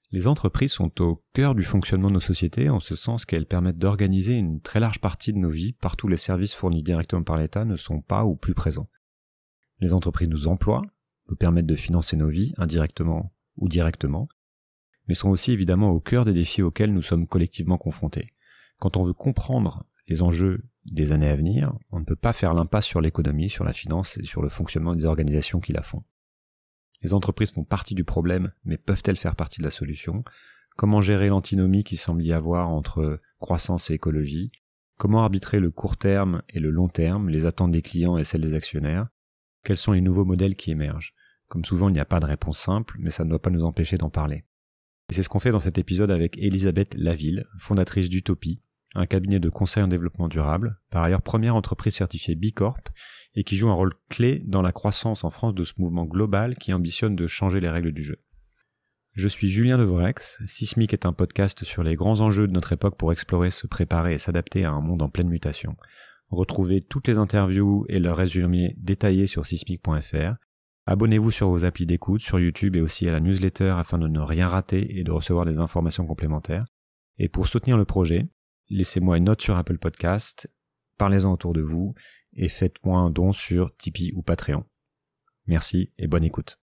Les entreprises sont au cœur du fonctionnement de nos sociétés, en ce sens qu'elles permettent d'organiser une très large partie de nos vies, partout où les services fournis directement par l'État ne sont pas ou plus présents. Les entreprises nous emploient, nous permettent de financer nos vies, indirectement ou directement, mais sont aussi évidemment au cœur des défis auxquels nous sommes collectivement confrontés. Quand on veut comprendre les enjeux des années à venir, on ne peut pas faire l'impasse sur l'économie, sur la finance et sur le fonctionnement des organisations qui la font. Les entreprises font partie du problème, mais peuvent-elles faire partie de la solution ? Comment gérer l'antinomie qui semble y avoir entre croissance et écologie ? Comment arbitrer le court terme et le long terme, les attentes des clients et celles des actionnaires ? Quels sont les nouveaux modèles qui émergent ? Comme souvent, il n'y a pas de réponse simple, mais ça ne doit pas nous empêcher d'en parler. Et c'est ce qu'on fait dans cet épisode avec Elisabeth Laville, fondatrice d'Utopie, un cabinet de conseil en développement durable, par ailleurs première entreprise certifiée B Corp, et qui joue un rôle clé dans la croissance en France de ce mouvement global qui ambitionne de changer les règles du jeu. Je suis Julien Devorex, Sismic est un podcast sur les grands enjeux de notre époque pour explorer, se préparer et s'adapter à un monde en pleine mutation. Retrouvez toutes les interviews et leurs résumés détaillés sur sismic.fr. Abonnez-vous sur vos applis d'écoute, sur YouTube et aussi à la newsletter afin de ne rien rater et de recevoir des informations complémentaires. Et pour soutenir le projet, laissez-moi une note sur Apple Podcast, parlez-en autour de vous et faites-moi un don sur Tipeee ou Patreon. Merci et bonne écoute.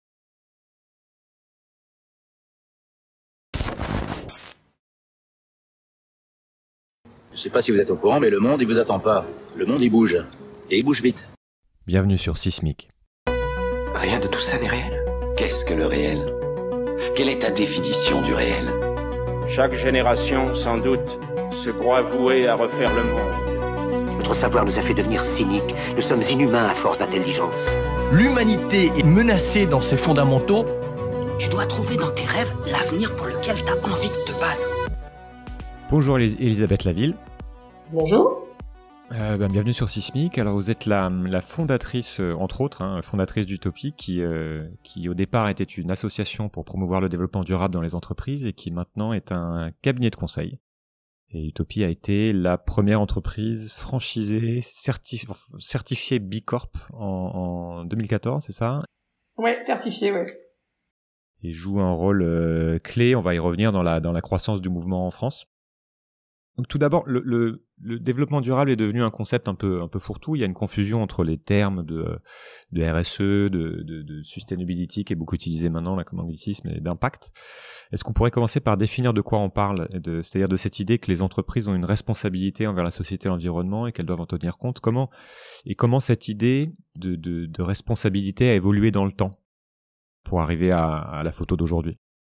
Je sais pas si vous êtes au courant, mais le monde, il vous attend pas. Le monde, il bouge. Et il bouge vite. Bienvenue sur Sismic. Rien de tout ça n'est réel. Qu'est-ce que le réel ? Quelle est ta définition du réel ? Chaque génération, sans doute, se croit vouée à refaire le monde. Notre savoir nous a fait devenir cyniques. Nous sommes inhumains à force d'intelligence. L'humanité est menacée dans ses fondamentaux. Tu dois trouver dans tes rêves l'avenir pour lequel tu as envie de te battre. Bonjour Elisabeth Laville. Bonjour. Bienvenue sur Sismic. Alors vous êtes la fondatrice, entre autres, fondatrice d'Utopie, qui au départ était une association pour promouvoir le développement durable dans les entreprises et qui maintenant est un cabinet de conseil. Et Utopie a été la première entreprise franchisée, certifiée B Corp en 2014, c'est ça ? Ouais, certifiée, ouais. Et joue un rôle clé, on va y revenir, dans la croissance du mouvement en France. Donc tout d'abord, le développement durable est devenu un concept un peu fourre-tout. Il y a une confusion entre les termes de RSE, de sustainability qui est beaucoup utilisé maintenant là comme anglicisme, et d'impact. Est-ce qu'on pourrait commencer par définir de quoi on parle, c'est-à-dire de cette idée que les entreprises ont une responsabilité envers la société et l'environnement et qu'elles doivent en tenir compte. Comment cette idée de responsabilité a évolué dans le temps pour arriver à la photo d'aujourd'hui?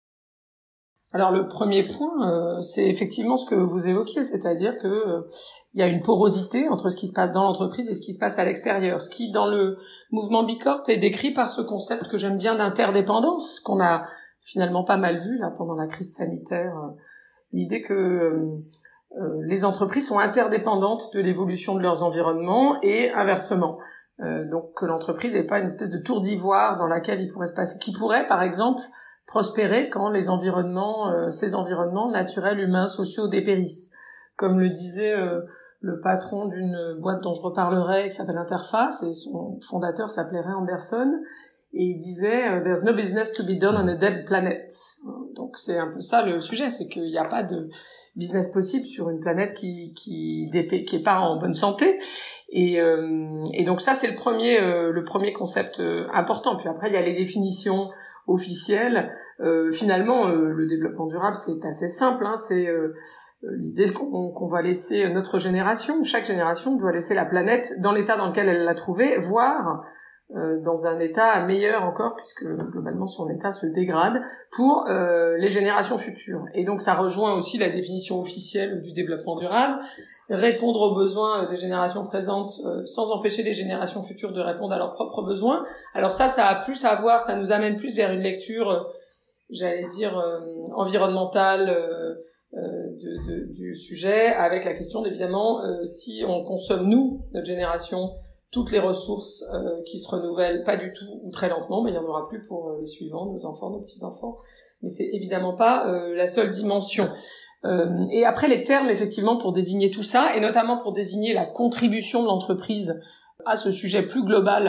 Alors le premier point, c'est effectivement ce que vous évoquiez, c'est-à-dire que il y a une porosité entre ce qui se passe dans l'entreprise et ce qui se passe à l'extérieur. Ce qui, dans le mouvement B Corp, est décrit par ce concept que j'aime bien d'interdépendance, qu'on a finalement pas mal vu là pendant la crise sanitaire. L'idée que les entreprises sont interdépendantes de l'évolution de leurs environnements et inversement. Donc que l'entreprise n'est pas une espèce de tour d'ivoire dans laquelle il pourrait se passer, qui pourrait, par exemple, prospérer quand les environnements, ces environnements naturels, humains, sociaux dépérissent. Comme le disait le patron d'une boîte dont je reparlerai, qui s'appelle Interface, et son fondateur s'appelait Ray Anderson, et il disait « There's no business to be done on a dead planet ». Donc c'est un peu ça le sujet, c'est qu'il n'y a pas de business possible sur une planète qui est pas en bonne santé. Et donc ça c'est le premier concept important. Puis après il y a les définitions officielles. Finalement le développement durable c'est assez simple, c'est l'idée qu'on va laisser notre génération, chaque génération doit laisser la planète dans l'état dans lequel elle l'a trouvée, voire dans un état meilleur encore, puisque globalement son état se dégrade, pour les générations futures. Et donc ça rejoint aussi la définition officielle du développement durable, répondre aux besoins des générations présentes sans empêcher les générations futures de répondre à leurs propres besoins. Alors ça a plus à voir, ça nous amène plus vers une lecture, j'allais dire, environnementale du sujet, avec la question évidemment si on consomme, nous, notre génération, toutes les ressources qui se renouvellent pas du tout ou très lentement, mais il y en aura plus pour les suivants, nos enfants, nos petits-enfants. Mais c'est évidemment pas la seule dimension. Et après, les termes, effectivement, pour désigner tout ça, et notamment pour désigner la contribution de l'entreprise à ce sujet plus global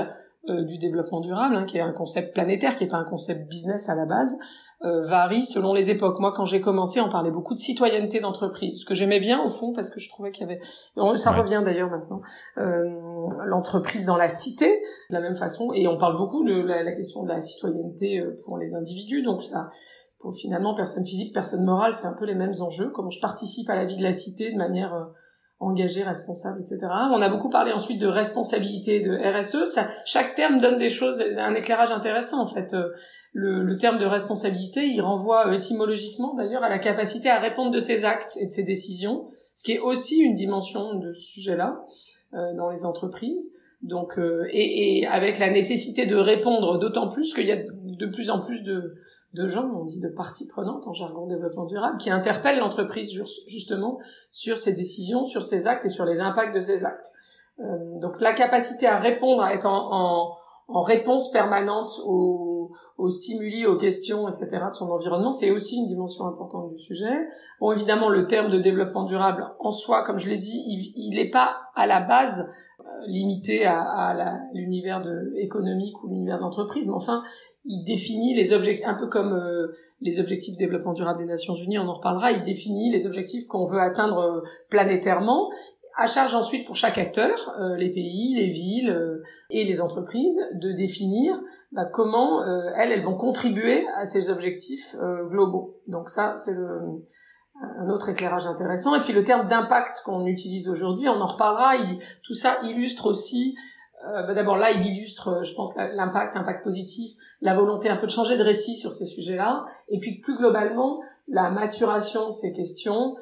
du développement durable, qui est un concept planétaire, qui est pas un concept business à la base, varie selon les époques. Moi, quand j'ai commencé, on parlait beaucoup de citoyenneté d'entreprise, ce que j'aimais bien au fond, parce que je trouvais qu'il y avait, ça revient d'ailleurs maintenant, l'entreprise dans la cité, de la même façon, et on parle beaucoup de la question de la citoyenneté pour les individus, donc ça, pour finalement personne physique, personne morale, c'est un peu les mêmes enjeux, comment je participe à la vie de la cité de manière engagé, responsable, etc. On a beaucoup parlé ensuite de responsabilité, de RSE. Ça, chaque terme donne des choses, un éclairage intéressant en fait. Le terme de responsabilité, il renvoie étymologiquement d'ailleurs à la capacité à répondre de ses actes et de ses décisions, ce qui est aussi une dimension de ce sujet-là dans les entreprises. Donc, et avec la nécessité de répondre, d'autant plus qu'il y a de plus en plus de gens, on dit de parties prenantes en jargon développement durable, qui interpellent l'entreprise justement sur ses décisions, sur ses actes et sur les impacts de ses actes. Donc la capacité à répondre, à être en réponse permanente aux stimuli, aux questions, etc. de son environnement, c'est aussi une dimension importante du sujet. Bon, évidemment, le terme de développement durable en soi, comme je l'ai dit, il n'est pas à la base limité à l'univers économique ou l'univers d'entreprise, mais enfin, il définit les objectifs, un peu comme les objectifs de développement durable des Nations Unies, on en reparlera, il définit les objectifs qu'on veut atteindre planétairement, à charge ensuite pour chaque acteur, les pays, les villes et les entreprises, de définir comment elles vont contribuer à ces objectifs globaux. Donc ça, c'est un autre éclairage intéressant. Et puis le terme d'impact qu'on utilise aujourd'hui, on en reparlera, tout ça illustre aussi, d'abord là, il illustre, je pense, l'impact positif, la volonté un peu de changer de récit sur ces sujets-là, et puis plus globalement, la maturation de ces questions,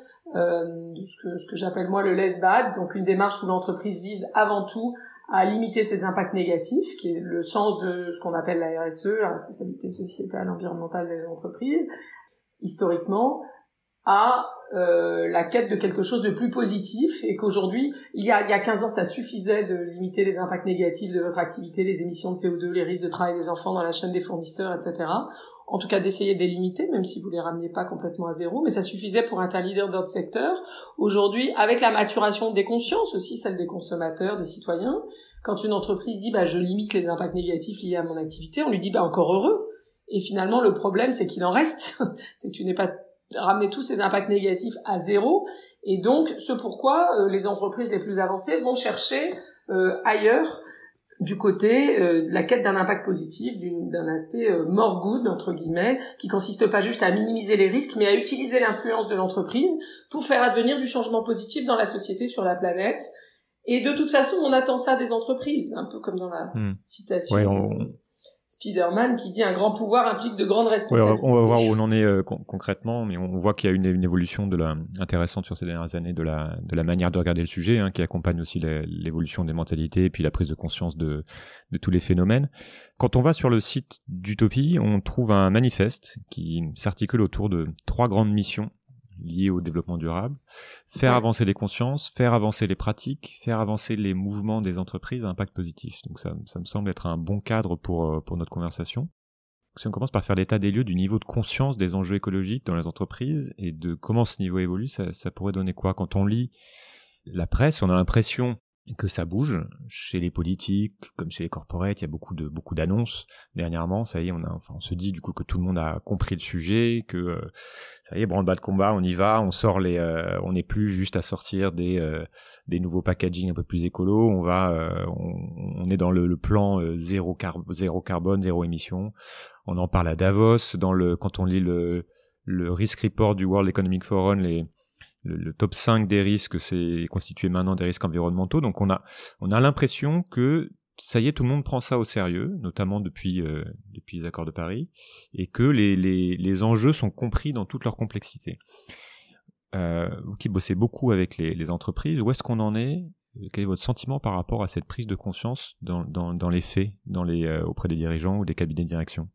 ce que j'appelle moi le less bad, donc une démarche où l'entreprise vise avant tout à limiter ses impacts négatifs, qui est le sens de ce qu'on appelle la RSE, la responsabilité sociétale, environnementale des entreprises, historiquement, à la quête de quelque chose de plus positif, et qu'aujourd'hui, il y a 15 ans, ça suffisait de limiter les impacts négatifs de votre activité, les émissions de CO2, les risques de travail des enfants dans la chaîne des fournisseurs, etc. En tout cas, d'essayer de les limiter, même si vous les rameniez pas complètement à zéro, mais ça suffisait pour être un leader dans notre secteur. Aujourd'hui, avec la maturation des consciences, aussi celle des consommateurs, des citoyens, quand une entreprise dit je limite les impacts négatifs liés à mon activité, on lui dit encore heureux. Et finalement, le problème, c'est qu'il en reste, c'est que tu n'es pas ramener tous ces impacts négatifs à zéro, et donc ce pourquoi les entreprises les plus avancées vont chercher ailleurs, du côté de la quête d'un impact positif, d'un aspect more good entre guillemets, qui consiste pas juste à minimiser les risques, mais à utiliser l'influence de l'entreprise pour faire advenir du changement positif dans la société, sur la planète. Et de toute façon, on attend ça des entreprises, un peu comme dans la citation Spider-Man qui dit un grand pouvoir implique de grandes responsabilités. On va voir où on en est concrètement, mais on voit qu'il y a une évolution intéressante sur ces dernières années de la manière de regarder le sujet, qui accompagne aussi l'évolution des mentalités et puis la prise de conscience de tous les phénomènes. Quand on va sur le site d'Utopie, on trouve un manifeste qui s'articule autour de 3 grandes missions liées au développement durable: faire avancer les consciences, faire avancer les pratiques, faire avancer les mouvements des entreprises à impact positif. Donc ça me semble être un bon cadre pour notre conversation. Si on commence par faire l'état des lieux du niveau de conscience des enjeux écologiques dans les entreprises et de comment ce niveau évolue, ça pourrait donner quoi? Quand on lit la presse, on a l'impression que ça bouge chez les politiques comme chez les corporates. Il y a beaucoup d'annonces dernièrement. Ça y est, on se dit du coup que tout le monde a compris le sujet, que ça y est, branle-bas de combat, on y va, on sort on n'est plus juste à sortir des nouveaux packaging un peu plus écolo. On est dans le plan zéro carbone, zéro émission. On en parle à Davos quand on lit le risk report du World Economic Forum, le top 5 des risques, c'est constitué maintenant des risques environnementaux. Donc on a l'impression que ça y est, tout le monde prend ça au sérieux, notamment depuis les accords de Paris, et que les enjeux sont compris dans toute leur complexité. Vous qui bossez beaucoup avec les entreprises, où est-ce qu'on en est? Quel est votre sentiment par rapport à cette prise de conscience dans les faits, auprès des dirigeants ou des cabinets de direction?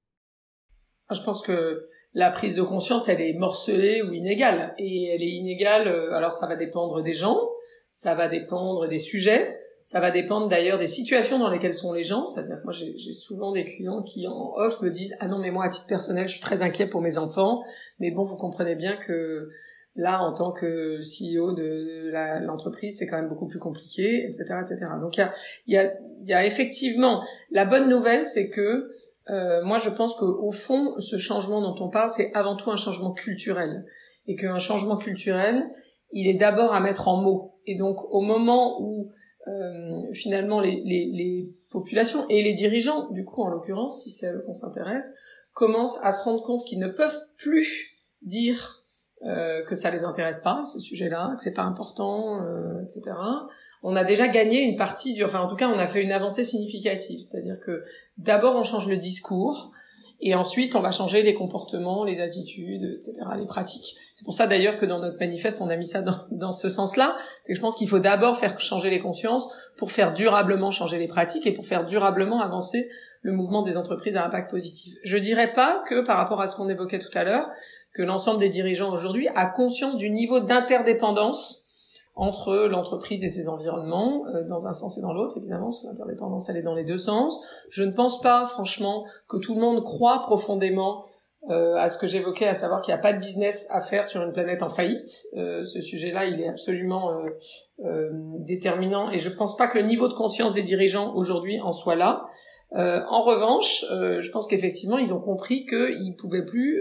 Je pense que la prise de conscience, elle est morcelée ou inégale. Et elle est inégale, alors ça va dépendre des gens, ça va dépendre des sujets, ça va dépendre d'ailleurs des situations dans lesquelles sont les gens. C'est-à-dire que moi, j'ai souvent des clients qui, en off, me disent « Ah non, mais moi, à titre personnel, je suis très inquiet pour mes enfants. Mais bon, vous comprenez bien que Là, en tant que CEO de l'entreprise, c'est quand même beaucoup plus compliqué, etc., etc. Donc il y a effectivement, la bonne nouvelle, c'est que moi je pense qu'au fond, ce changement dont on parle, c'est avant tout un changement culturel, et qu'un changement culturel, il est d'abord à mettre en mots. Et donc au moment où finalement les populations et les dirigeants, du coup en l'occurrence, si c'est à eux qu'on s'intéresse, commencent à se rendre compte qu'ils ne peuvent plus dire que ça les intéresse pas, ce sujet-là, que c'est pas important, etc. On a déjà gagné une partie enfin en tout cas on a fait une avancée significative, c'est-à-dire que d'abord on change le discours, et ensuite on va changer les comportements, les attitudes, etc., les pratiques. C'est pour ça d'ailleurs que dans notre manifeste on a mis ça dans ce sens-là, c'est que je pense qu'il faut d'abord faire changer les consciences pour faire durablement changer les pratiques et pour faire durablement avancer le mouvement des entreprises à impact positif. Je dirais pas que par rapport à ce qu'on évoquait tout à l'heure, que l'ensemble des dirigeants aujourd'hui a conscience du niveau d'interdépendance entre l'entreprise et ses environnements, dans un sens et dans l'autre, évidemment, parce que l'interdépendance, elle est dans les deux sens. Je ne pense pas, franchement, que tout le monde croit profondément à ce que j'évoquais, à savoir qu'il n'y a pas de business à faire sur une planète en faillite. Ce sujet-là, il est absolument déterminant, et je ne pense pas que le niveau de conscience des dirigeants aujourd'hui en soit là. En revanche, je pense qu'effectivement, ils ont compris qu'ils pouvaient plus...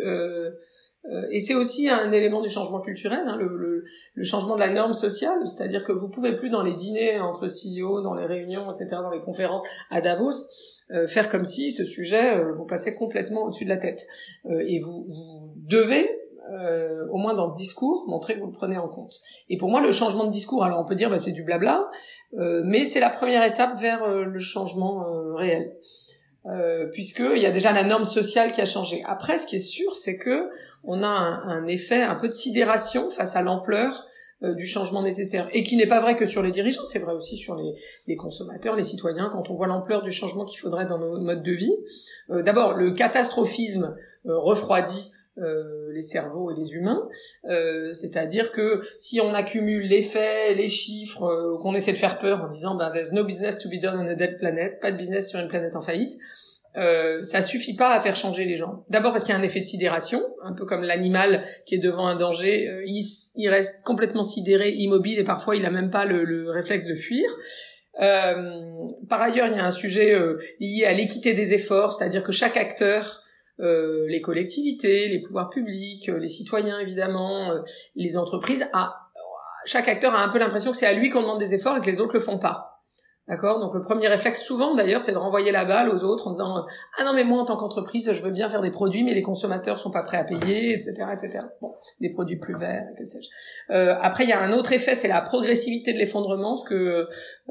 et c'est aussi un élément du changement culturel, hein, le changement de la norme sociale, c'est-à-dire que vous pouvez plus dans les dîners entre CEO, dans les réunions, etc., dans les conférences à Davos, faire comme si ce sujet vous passait complètement au-dessus de la tête. Et vous devez, au moins dans le discours, montrer que vous le prenez en compte. Et pour moi, le changement de discours, alors on peut dire c'est du blabla, mais c'est la première étape vers le changement réel. Puisqu'il y a déjà la norme sociale qui a changé. Après, ce qui est sûr, c'est que on a un effet un peu de sidération face à l'ampleur du changement nécessaire, et qui n'est pas vrai que sur les dirigeants, c'est vrai aussi sur les consommateurs, les citoyens, quand on voit l'ampleur du changement qu'il faudrait dans nos modes de vie. D'abord, le catastrophisme refroidit les cerveaux et les humains, c'est-à-dire que si on accumule les faits, les chiffres, qu'on essaie de faire peur en disant there's no business to be done on a dead planet, pas de business sur une planète en faillite, ça suffit pas à faire changer les gens. D'abord parce qu'il y a un effet de sidération, un peu comme l'animal qui est devant un danger, il reste complètement sidéré, immobile, et parfois il a même pas le réflexe de fuir. Par ailleurs, il y a un sujet lié à l'équité des efforts, c'est-à-dire que chaque acteur, les collectivités, les pouvoirs publics, les citoyens évidemment, les entreprises, chaque acteur a un peu l'impression que c'est à lui qu'on demande des efforts et que les autres le font pas. D'accord ? Donc le premier réflexe souvent d'ailleurs, c'est de renvoyer la balle aux autres en disant ah non mais moi en tant qu'entreprise, je veux bien faire des produits mais les consommateurs sont pas prêts à payer, etc., etc. Bon, des produits plus verts, que sais-je. Après il y a un autre effet, c'est la progressivité de l'effondrement, ce que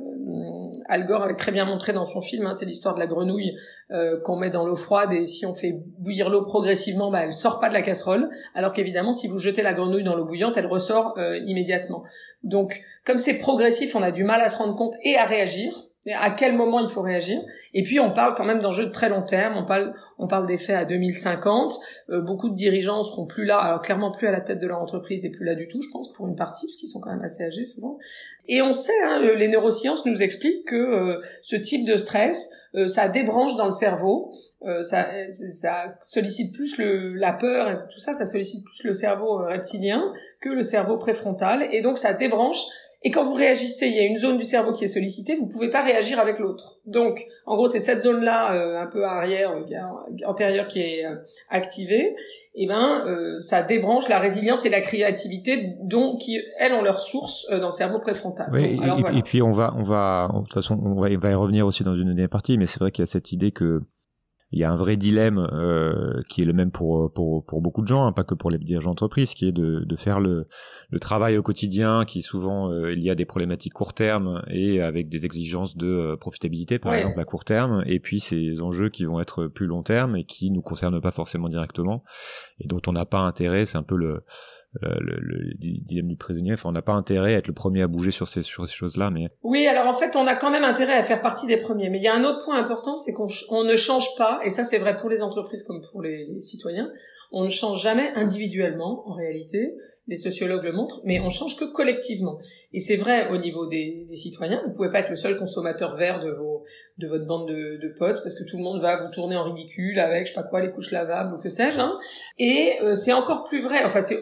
Al Gore avait très bien montré dans son film, hein, c'est l'histoire de la grenouille qu'on met dans l'eau froide, et si on fait bouillir l'eau progressivement, elle sort pas de la casserole, alors qu'évidemment si vous jetez la grenouille dans l'eau bouillante, elle ressort immédiatement. Donc comme c'est progressif, on a du mal à se rendre compte et à réagir. À quel moment il faut réagir. Et puis on parle quand même d'enjeux de très long terme, on parle d'effets à 2050, beaucoup de dirigeants seront plus là, alors clairement plus à la tête de leur entreprise et plus là du tout, je pense, pour une partie, parce qu'ils sont quand même assez âgés souvent. Et on sait, les neurosciences nous expliquent que ce type de stress, ça débranche dans le cerveau, ça sollicite plus la peur et tout ça, ça sollicite plus le cerveau reptilien que le cerveau préfrontal, et donc ça débranche. Et quand vous réagissez, il y a une zone du cerveau qui est sollicitée, vous pouvez pas réagir avec l'autre. Donc, en gros, c'est cette zone-là, un peu antérieure qui est activée. Et ça débranche la résilience et la créativité, qui elles ont leur source dans le cerveau préfrontal. Oui, donc, et puis on va, de toute façon, on va y revenir aussi dans une dernière partie, mais c'est vrai qu'il y a cette idée que il y a un vrai dilemme qui est le même pour beaucoup de gens, hein, pas que pour les dirigeants d'entreprise, qui est de faire le travail au quotidien, qui souvent il y a des problématiques court terme et avec des exigences de profitabilité par exemple à court terme, et puis ces enjeux qui vont être plus long terme et qui nous concernent pas forcément directement et dont on n'a pas intérêt, c'est un peu le dilemme du prisonnier, enfin on n'a pas intérêt à être le premier à bouger sur ces choses-là, mais... Oui, alors en fait on a quand même intérêt à faire partie des premiers, mais il y a un autre point important, c'est qu'on ne change pas, et ça c'est vrai pour les entreprises comme pour les citoyens, on ne change jamais individuellement en réalité, les sociologues le montrent, mais on change que collectivement. Et c'est vrai au niveau des citoyens, vous pouvez pas être le seul consommateur vert de votre bande de potes, parce que tout le monde va vous tourner en ridicule avec, je sais pas quoi, les couches lavables ou que sais-je, hein. Et c'est encore plus vrai, enfin c'est tout aussi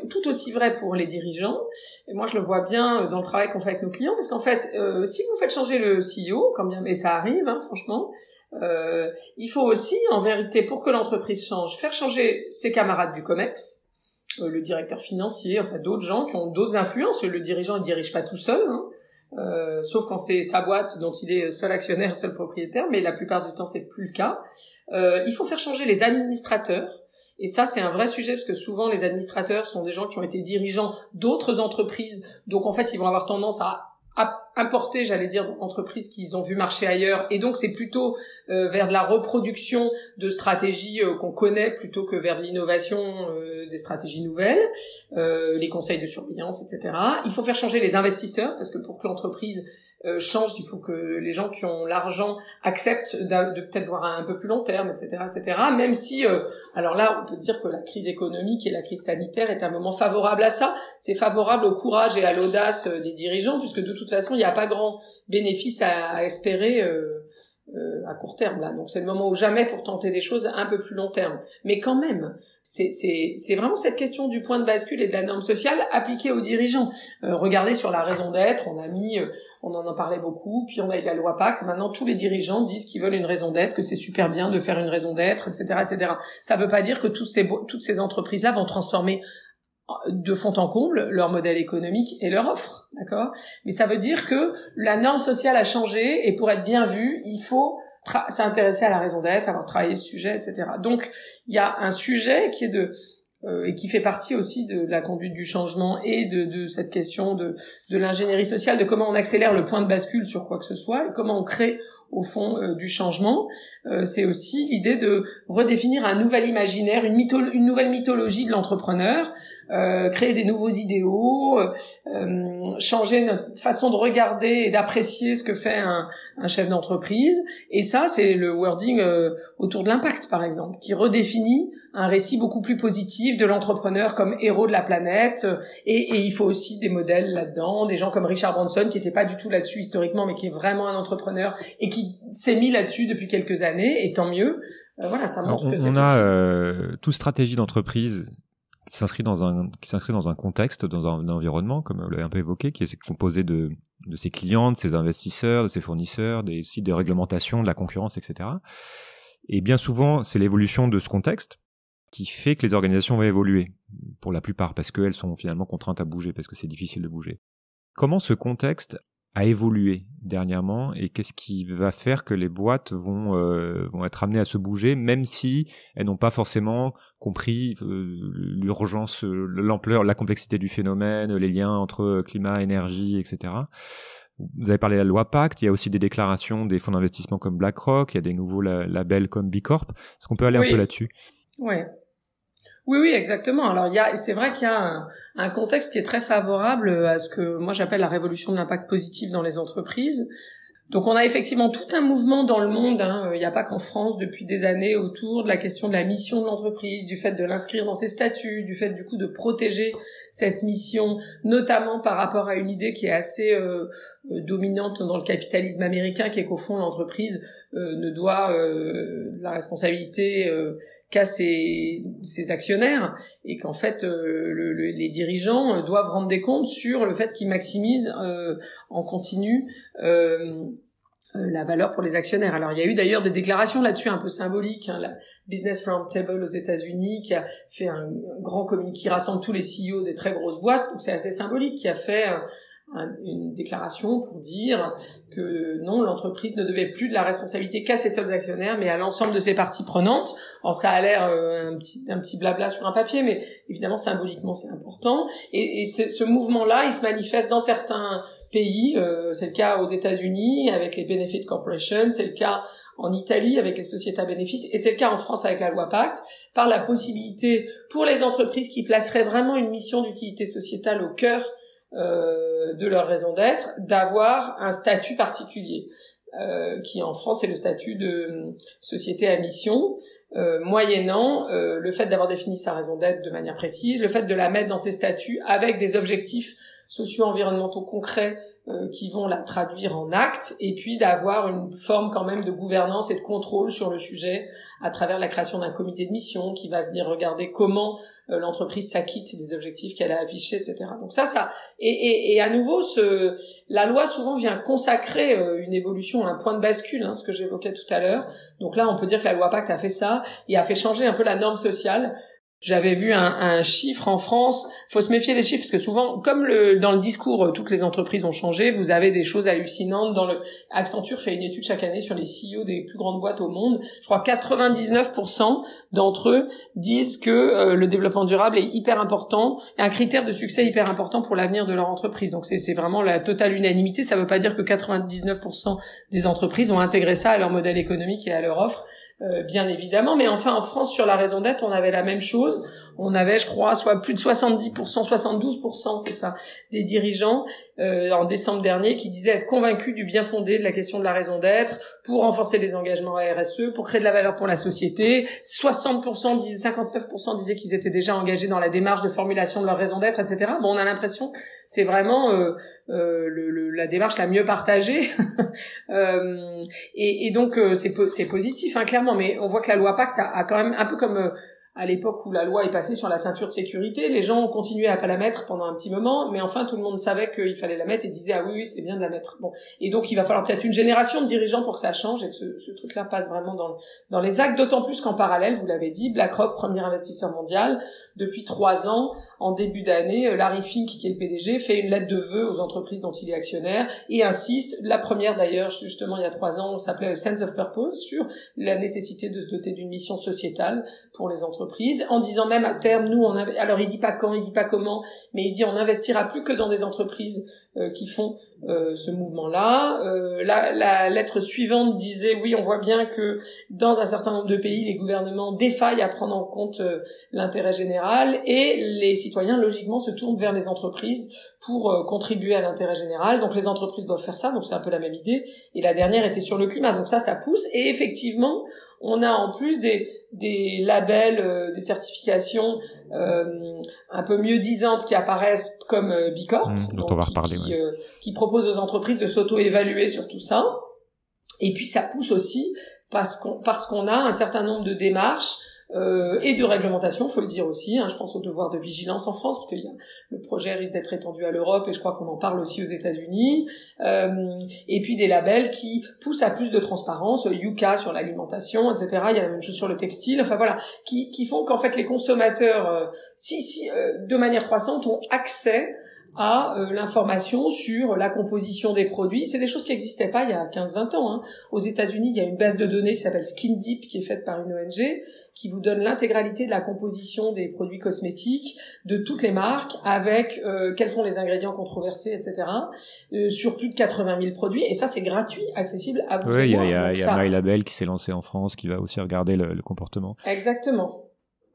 aussi vrai pour les dirigeants. Et moi, je le vois bien dans le travail qu'on fait avec nos clients, parce qu'en fait, si vous faites changer le CEO, quand bien, et ça arrive, hein, franchement, il faut aussi, en vérité, pour que l'entreprise change, faire changer ses camarades du COMEX, le directeur financier, enfin d'autres gens qui ont d'autres influences. Le dirigeant, il dirige pas tout seul, hein. Sauf quand c'est sa boîte dont il est seul actionnaire, seul propriétaire, mais la plupart du temps c'est plus le cas. Il faut faire changer les administrateurs, et ça c'est un vrai sujet parce que souvent les administrateurs sont des gens qui ont été dirigeants d'autres entreprises, donc en fait ils vont avoir tendance à importer, j'allais dire, d'entreprises qu'ils ont vu marcher ailleurs, et donc c'est plutôt vers de la reproduction de stratégies qu'on connaît plutôt que vers de l'innovation des stratégies nouvelles, les conseils de surveillance, etc. Il faut faire changer les investisseurs, parce que pour que l'entreprise change, il faut que les gens qui ont l'argent acceptent de peut-être voir à un peu plus long terme, etc., etc. Même si, alors là, on peut dire que la crise économique et la crise sanitaire est un moment favorable à ça. C'est favorable au courage et à l'audace des dirigeants, puisque de toute façon, il n'y a pas grand bénéfice à espérer à court terme là. Donc c'est le moment ou jamais pour tenter des choses à un peu plus long terme. Mais quand même, c'est vraiment cette question du point de bascule et de la norme sociale appliquée aux dirigeants. Regardez sur la raison d'être, on en parlait beaucoup, puis on a eu la loi Pacte. Maintenant tous les dirigeants disent qu'ils veulent une raison d'être, que c'est super bien de faire une raison d'être, etc., etc. Ça veut pas dire que toutes ces entreprises là vont transformer de fond en comble leur modèle économique et leur offre, d'accord? Mais ça veut dire que la norme sociale a changé, et pour être bien vu, il faut s'intéresser à la raison d'être, avoir travaillé ce sujet, etc. Donc, il y a un sujet qui est et qui fait partie aussi de la conduite du changement et de cette question de l'ingénierie sociale, de comment on accélère le point de bascule sur quoi que ce soit, et comment on crée au fond du changement. C'est aussi l'idée de redéfinir un nouvel imaginaire, une nouvelle mythologie de l'entrepreneur, créer des nouveaux idéaux, changer notre façon de regarder et d'apprécier ce que fait un chef d'entreprise. Et ça, c'est le wording autour de l'impact, par exemple, qui redéfinit un récit beaucoup plus positif de l'entrepreneur comme héros de la planète. Et il faut aussi des modèles là-dedans, des gens comme Richard Branson, qui n'était pas du tout là-dessus historiquement, mais qui est vraiment un entrepreneur et qui s'est mis là-dessus depuis quelques années, et tant mieux. Voilà, ça montre que c'est on a toute stratégie d'entreprise qui s'inscrit dans un contexte, dans un environnement, comme vous l'avez un peu évoqué, qui est composé de ses clients, de ses investisseurs, de ses fournisseurs, aussi des réglementations, de la concurrence, etc. Et bien souvent, c'est l'évolution de ce contexte qui fait que les organisations vont évoluer, pour la plupart, parce qu'elles sont finalement contraintes à bouger, parce que c'est difficile de bouger. Comment ce contexte a évolué dernièrement, et qu'est-ce qui va faire que les boîtes vont être amenées à se bouger, même si elles n'ont pas forcément compris l'urgence, l'ampleur, la complexité du phénomène, les liens entre climat, énergie, etc. Vous avez parlé de la loi Pacte, il y a aussi des déclarations des fonds d'investissement comme BlackRock, il y a des nouveaux labels comme B Corp. Est-ce qu'on peut aller un peu là-dessus? Ouais. Oui, exactement. Alors c'est vrai qu'il y a un contexte qui est très favorable à ce que moi j'appelle la révolution de l'impact positif dans les entreprises. Donc on a effectivement tout un mouvement dans le monde, hein. Il n'y a pas qu'en France depuis des années, autour de la question de la mission de l'entreprise, du fait de l'inscrire dans ses statuts, du fait du coup de protéger cette mission, notamment par rapport à une idée qui est assez dominante dans le capitalisme américain, qui est qu'au fond l'entreprise ne doit la responsabilité qu'à ses actionnaires, et qu'en fait les dirigeants doivent rendre des comptes sur le fait qu'ils maximisent en continu la valeur pour les actionnaires. Alors il y a eu d'ailleurs des déclarations là-dessus un peu symboliques, hein, la Business Roundtable aux États-Unis qui a fait un grand communiqué qui rassemble tous les CEO des très grosses boîtes, donc c'est assez symbolique, qui a fait une déclaration pour dire que non, l'entreprise ne devait plus de la responsabilité qu'à ses seuls actionnaires, mais à l'ensemble de ses parties prenantes. Alors ça a l'air un petit blabla sur un papier, mais évidemment symboliquement c'est important. Et ce mouvement-là, il se manifeste dans certains pays. C'est le cas aux États-Unis avec les Benefit Corporation, c'est le cas en Italie avec les Società Benefit, et c'est le cas en France avec la loi Pacte, par la possibilité pour les entreprises qui placeraient vraiment une mission d'utilité sociétale au cœur de leur raison d'être, d'avoir un statut particulier, qui en France est le statut de société à mission, moyennant le fait d'avoir défini sa raison d'être de manière précise, le fait de la mettre dans ses statuts avec des objectifs socio-environnementaux concrets qui vont la traduire en actes, et puis d'avoir une forme quand même de gouvernance et de contrôle sur le sujet à travers la création d'un comité de mission qui va venir regarder comment l'entreprise s'acquitte des objectifs qu'elle a affichés, etc. Donc ça et à nouveau la loi souvent vient consacrer une évolution, un point de bascule, ce que j'évoquais tout à l'heure. Donc là, on peut dire que la loi Pacte a fait ça et a fait changer un peu la norme sociale. J'avais vu un chiffre en France. Faut se méfier des chiffres parce que souvent, comme dans le discours, toutes les entreprises ont changé. Vous avez des choses hallucinantes. Accenture fait une étude chaque année sur les CEO des plus grandes boîtes au monde. Je crois 99% d'entre eux disent que le développement durable est hyper important, un critère de succès hyper important pour l'avenir de leur entreprise. Donc c'est vraiment la totale unanimité. Ça veut pas dire que 99% des entreprises ont intégré ça à leur modèle économique et à leur offre. Bien évidemment, mais enfin en France sur la raison d'être, on avait la même chose. On avait, je crois, soit plus de 70%, 72%, c'est ça, des dirigeants en décembre dernier qui disaient être convaincus du bien fondé de la question de la raison d'être pour renforcer les engagements à RSE, pour créer de la valeur pour la société. 59% disaient qu'ils étaient déjà engagés dans la démarche de formulation de leur raison d'être, etc. Bon, on a l'impression que c'est vraiment la démarche la mieux partagée. Et donc c'est positif, clairement. Mais on voit que la loi Pacte a quand même un peu comme à l'époque où la loi est passée sur la ceinture de sécurité, les gens ont continué à pas la mettre pendant un petit moment, mais enfin tout le monde savait qu'il fallait la mettre et disait ah oui c'est bien de la mettre. Bon, et donc il va falloir peut-être une génération de dirigeants pour que ça change et que ce truc-là passe vraiment dans les actes, d'autant plus qu'en parallèle, vous l'avez dit, BlackRock, premier investisseur mondial, depuis 3 ans, en début d'année, Larry Fink, qui est le PDG, fait une lettre de vœux aux entreprises dont il est actionnaire et insiste, la première d'ailleurs justement il y a 3 ans, s'appelait Sense of Purpose, sur la nécessité de se doter d'une mission sociétale pour les entreprises, en disant même à terme, nous, alors il dit pas quand, il dit pas comment, mais il dit on n'investira plus que dans des entreprises qui font ce mouvement-là. La lettre suivante disait oui, on voit bien que dans un certain nombre de pays, les gouvernements défaillent à prendre en compte l'intérêt général et les citoyens, logiquement, se tournent vers les entreprises pour contribuer à l'intérêt général. Donc les entreprises doivent faire ça, donc c'est un peu la même idée. Et la dernière était sur le climat, donc ça pousse. Et effectivement, on a en plus des labels, des certifications un peu mieux disantes qui apparaissent comme Bicorp, dont on va reparler, qui proposent aux entreprises de s'auto-évaluer sur tout ça. Et puis ça pousse aussi parce qu'on a un certain nombre de démarches et de réglementation, faut le dire aussi. Je pense au devoir de vigilance en France, parce que le projet risque d'être étendu à l'Europe, et je crois qu'on en parle aussi aux États-Unis. Et puis des labels qui poussent à plus de transparence, Yuka sur l'alimentation, etc. Il y a la même chose sur le textile. Enfin voilà, qui font qu'en fait les consommateurs, de manière croissante, ont accès à l'information sur la composition des produits. C'est des choses qui n'existaient pas il y a 15-20 ans. Aux États-Unis, il y a une base de données qui s'appelle Skin Deep, qui est faite par une ONG, qui vous donne l'intégralité de la composition des produits cosmétiques de toutes les marques, avec quels sont les ingrédients controversés, etc., sur plus de 80 000 produits. Et ça, c'est gratuit, accessible à vous et moi. Il y a MyLabel qui s'est lancé en France, qui va aussi regarder le comportement. Exactement.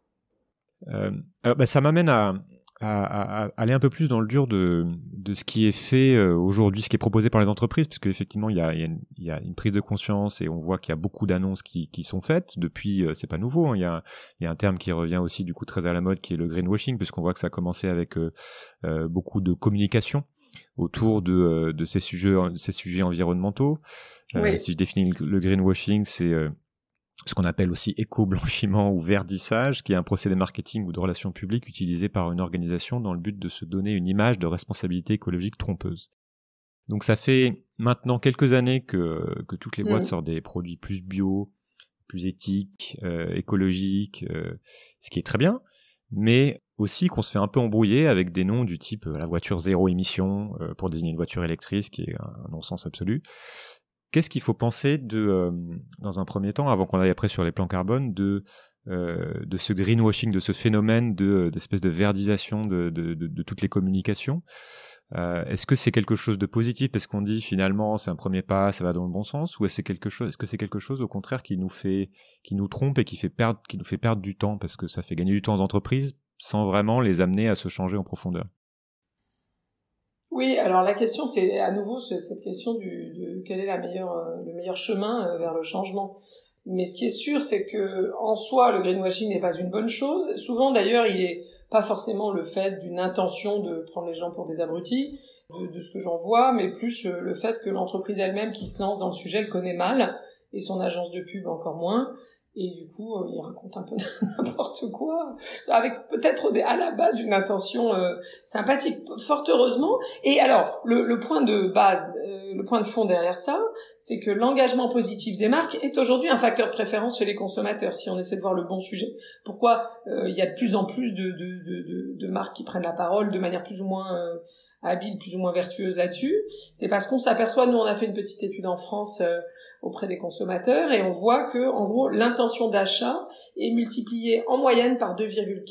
Ça m'amène à aller un peu plus dans le dur de ce qui est fait aujourd'hui, ce qui est proposé par les entreprises, parce qu'effectivement il y a une prise de conscience et on voit qu'il y a beaucoup d'annonces qui sont faites depuis. C'est pas nouveau, il y a un terme qui revient aussi du coup très à la mode, qui est le greenwashing, puisqu'on voit que ça a commencé avec beaucoup de communication autour de ces sujets environnementaux. Oui. Si je définis le greenwashing, c'est ce qu'on appelle aussi éco-blanchiment ou verdissage, qui est un procédé marketing ou de relations publiques utilisé par une organisation dans le but de se donner une image de responsabilité écologique trompeuse. Donc ça fait maintenant quelques années que toutes les boîtes sortent des produits plus bio, plus éthiques, écologiques, ce qui est très bien, mais aussi qu'on se fait un peu embrouiller avec des noms du type la voiture zéro émission pour désigner une voiture électrique, ce qui est un non-sens absolu. Qu'est-ce qu'il faut penser dans un premier temps, avant qu'on aille après sur les plans carbone, de ce greenwashing, de ce phénomène d'espèce de verdisation de toutes les communications? Est-ce que c'est quelque chose de positif parce qu'on dit finalement c'est un premier pas, ça va dans le bon sens, ou est-ce que c'est quelque chose au contraire qui nous trompe et qui nous fait perdre du temps parce que ça fait gagner du temps aux entreprises sans vraiment les amener à se changer en profondeur? Oui, alors la question, c'est à nouveau cette question de quel est le meilleur chemin vers le changement. Mais ce qui est sûr, c'est que en soi, le greenwashing n'est pas une bonne chose. Souvent, d'ailleurs, il est pas forcément le fait d'une intention de prendre les gens pour des abrutis, de ce que j'en vois, mais plus le fait que l'entreprise elle-même qui se lance dans le sujet le connaît mal, et son agence de pub encore moins. Et du coup, il raconte un peu n'importe quoi, avec peut-être à la base une intention sympathique, fort heureusement. Et alors, le point de base, le point de fond derrière ça, c'est que l'engagement positif des marques est aujourd'hui un facteur de préférence chez les consommateurs, si on essaie de voir le bon sujet. Pourquoi il y a de plus en plus de marques qui prennent la parole de manière plus ou moins habile, plus ou moins vertueuse là-dessus? C'est parce qu'on s'aperçoit, nous on a fait une petite étude en France auprès des consommateurs, et on voit que, en gros, l'intention d'achat est multipliée en moyenne par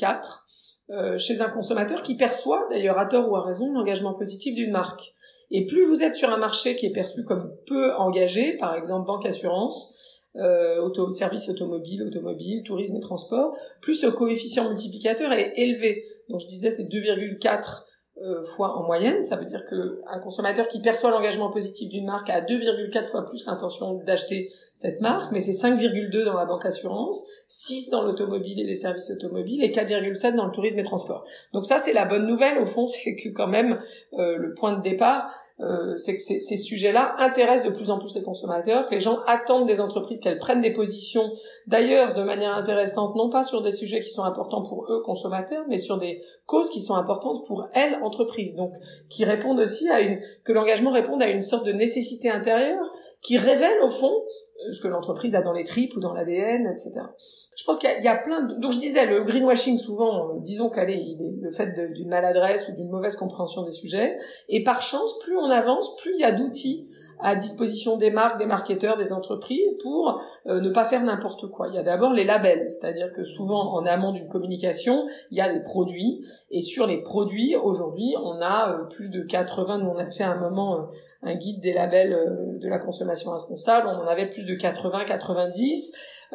2,4 chez un consommateur qui perçoit, d'ailleurs à tort ou à raison, l'engagement positif d'une marque. Et plus vous êtes sur un marché qui est perçu comme peu engagé, par exemple banque, assurance, services automobile, tourisme et transport, plus ce coefficient multiplicateur est élevé. Donc je disais c'est 2,4 fois en moyenne, ça veut dire que un consommateur qui perçoit l'engagement positif d'une marque a 2,4 fois plus l'intention d'acheter cette marque, mais c'est 5,2 dans la banque assurance, 6 dans l'automobile et les services automobiles et 4,7 dans le tourisme et transport. Donc ça c'est la bonne nouvelle au fond, c'est que quand même le point de départ, c'est que ces sujets-là intéressent de plus en plus les consommateurs, que les gens attendent des entreprises qu'elles prennent des positions, d'ailleurs de manière intéressante, non pas sur des sujets qui sont importants pour eux consommateurs, mais sur des causes qui sont importantes pour elles entreprises, donc qui répondent aussi que l'engagement réponde à une sorte de nécessité intérieure qui révèle au fond ce que l'entreprise a dans les tripes ou dans l'ADN, etc. Je pense qu'il y a plein de... Donc je disais, le greenwashing souvent, disons il est le fait d'une maladresse ou d'une mauvaise compréhension des sujets, et par chance, plus on avance, plus il y a d'outils à disposition des marques, des marketeurs, des entreprises pour ne pas faire n'importe quoi. Il y a d'abord les labels, c'est-à-dire que souvent en amont d'une communication, il y a des produits, et sur les produits, aujourd'hui, on a plus de 80, nous on a fait à un moment un guide des labels de la consommation responsable, on en avait plus de 80, 90,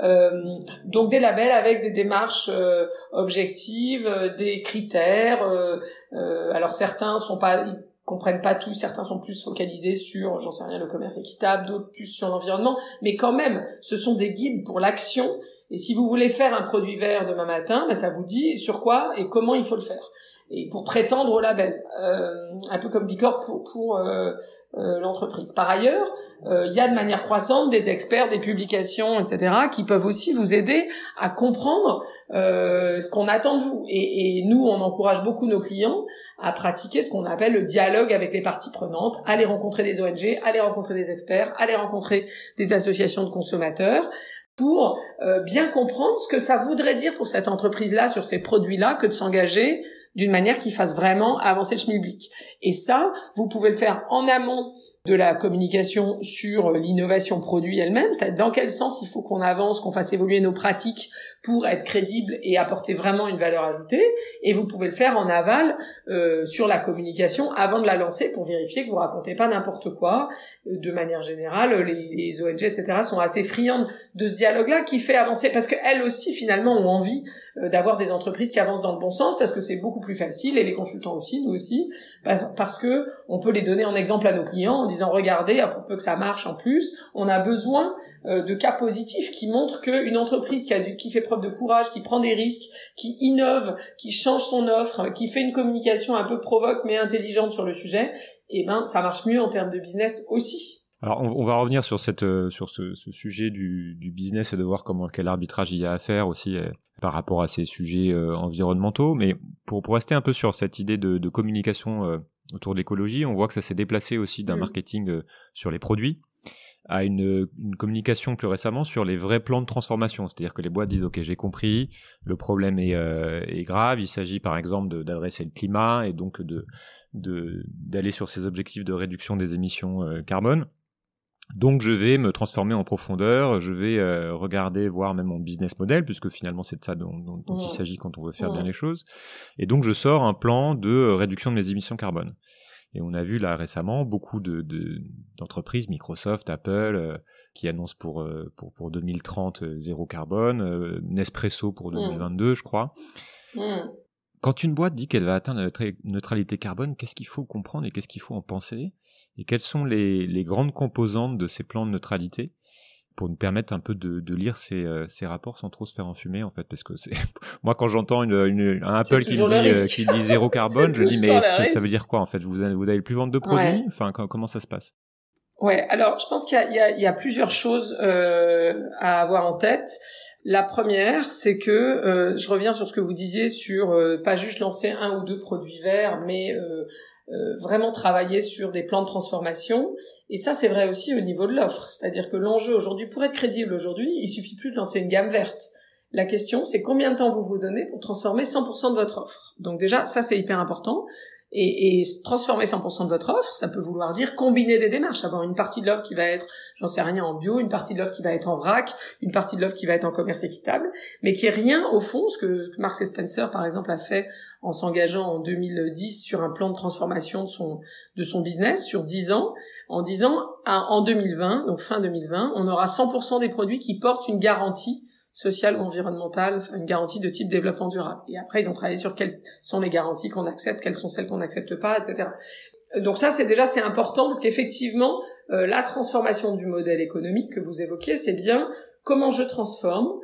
donc des labels avec des démarches objectives, des critères, alors certains comprennent pas tout, certains sont plus focalisés sur, j'en sais rien, le commerce équitable, d'autres plus sur l'environnement, mais quand même, ce sont des guides pour l'action, et si vous voulez faire un produit vert demain matin, ça vous dit sur quoi et comment il faut le faire, et pour prétendre au label, un peu comme Bicorp pour l'entreprise. Par ailleurs, il y a de manière croissante des experts, des publications, etc., qui peuvent aussi vous aider à comprendre ce qu'on attend de vous. Et nous, on encourage beaucoup nos clients à pratiquer ce qu'on appelle le dialogue avec les parties prenantes, aller rencontrer des ONG, aller rencontrer des experts, aller rencontrer des associations de consommateurs, pour bien comprendre ce que ça voudrait dire pour cette entreprise-là, sur ces produits-là, que de s'engager d'une manière qui fasse vraiment avancer le schmilblick. Et ça, vous pouvez le faire en amont de la communication sur l'innovation produit elle-même, c'est-à-dire dans quel sens il faut qu'on avance, qu'on fasse évoluer nos pratiques pour être crédible et apporter vraiment une valeur ajoutée, et vous pouvez le faire en aval sur la communication avant de la lancer pour vérifier que vous racontez pas n'importe quoi. De manière générale, les ONG, etc. sont assez friandes de ce dialogue-là qui fait avancer, parce qu'elles aussi finalement ont envie d'avoir des entreprises qui avancent dans le bon sens, parce que c'est beaucoup plus facile, et les consultants aussi, nous aussi, parce que on peut les donner en exemple à nos clients en disant regardez, à peu que ça marche en plus, on a besoin de cas positifs qui montrent qu'une entreprise qui fait preuve de courage, qui prend des risques, qui innove, qui change son offre, qui fait une communication un peu provoque mais intelligente sur le sujet, ça marche mieux en termes de business aussi. Alors on va revenir sur ce sujet du business et de voir quel arbitrage il y a à faire aussi par rapport à ces sujets environnementaux, mais pour rester un peu sur cette idée de communication autour de l'écologie, on voit que ça s'est déplacé aussi d'un marketing sur les produits à une communication plus récemment sur les vrais plans de transformation, c'est-à-dire que les boîtes disent ok, j'ai compris, le problème est grave, il s'agit par exemple d'adresser le climat et donc d'aller sur ces objectifs de réduction des émissions carbone. Donc je vais me transformer en profondeur, je vais regarder, voir même mon business model, puisque finalement c'est de ça dont il s'agit quand on veut faire bien les choses. Et donc je sors un plan de réduction de mes émissions carbone. Et on a vu là récemment beaucoup d'entreprises, Microsoft, Apple, qui annoncent pour 2030 zéro carbone, Nespresso pour 2022 je crois. Quand une boîte dit qu'elle va atteindre la neutralité carbone, qu'est-ce qu'il faut comprendre et qu'est-ce qu'il faut en penser? Et quelles sont les grandes composantes de ces plans de neutralité? pour nous permettre un peu de lire ces rapports sans trop se faire enfumer, en fait, parce que moi, quand j'entends un Apple qui dit zéro carbone, je dis, mais ça veut dire quoi, en fait? Vous allez plus vendre de produits? Enfin, comment ça se passe? Ouais, alors je pense qu'il y a plusieurs choses à avoir en tête. La première, c'est que je reviens sur ce que vous disiez sur pas juste lancer 1 ou 2 produits verts, mais vraiment travailler sur des plans de transformation. Et ça, c'est vrai aussi au niveau de l'offre. C'est-à-dire que l'enjeu aujourd'hui, pour être crédible aujourd'hui, il suffit plus de lancer une gamme verte. La question, c'est combien de temps vous donnez pour transformer 100% de votre offre. Donc déjà, ça, c'est hyper important. Et transformer 100% de votre offre, ça peut vouloir dire combiner des démarches, avoir une partie de l'offre qui va être, j'en sais rien, en bio, une partie de l'offre qui va être en vrac, une partie de l'offre qui va être en commerce équitable, mais qui est rien au fond, ce que Marks & Spencer par exemple a fait en s'engageant en 2010 sur un plan de transformation de son business sur 10 ans, en disant en 2020, donc fin 2020, on aura 100% des produits qui portent une garantie sociale ou environnementale, une garantie de type développement durable. Et après, ils ont travaillé sur quelles sont les garanties qu'on accepte, quelles sont celles qu'on n'accepte pas, etc. Donc ça, c'est important parce qu'effectivement, la transformation du modèle économique que vous évoquiez, c'est bien comment je transforme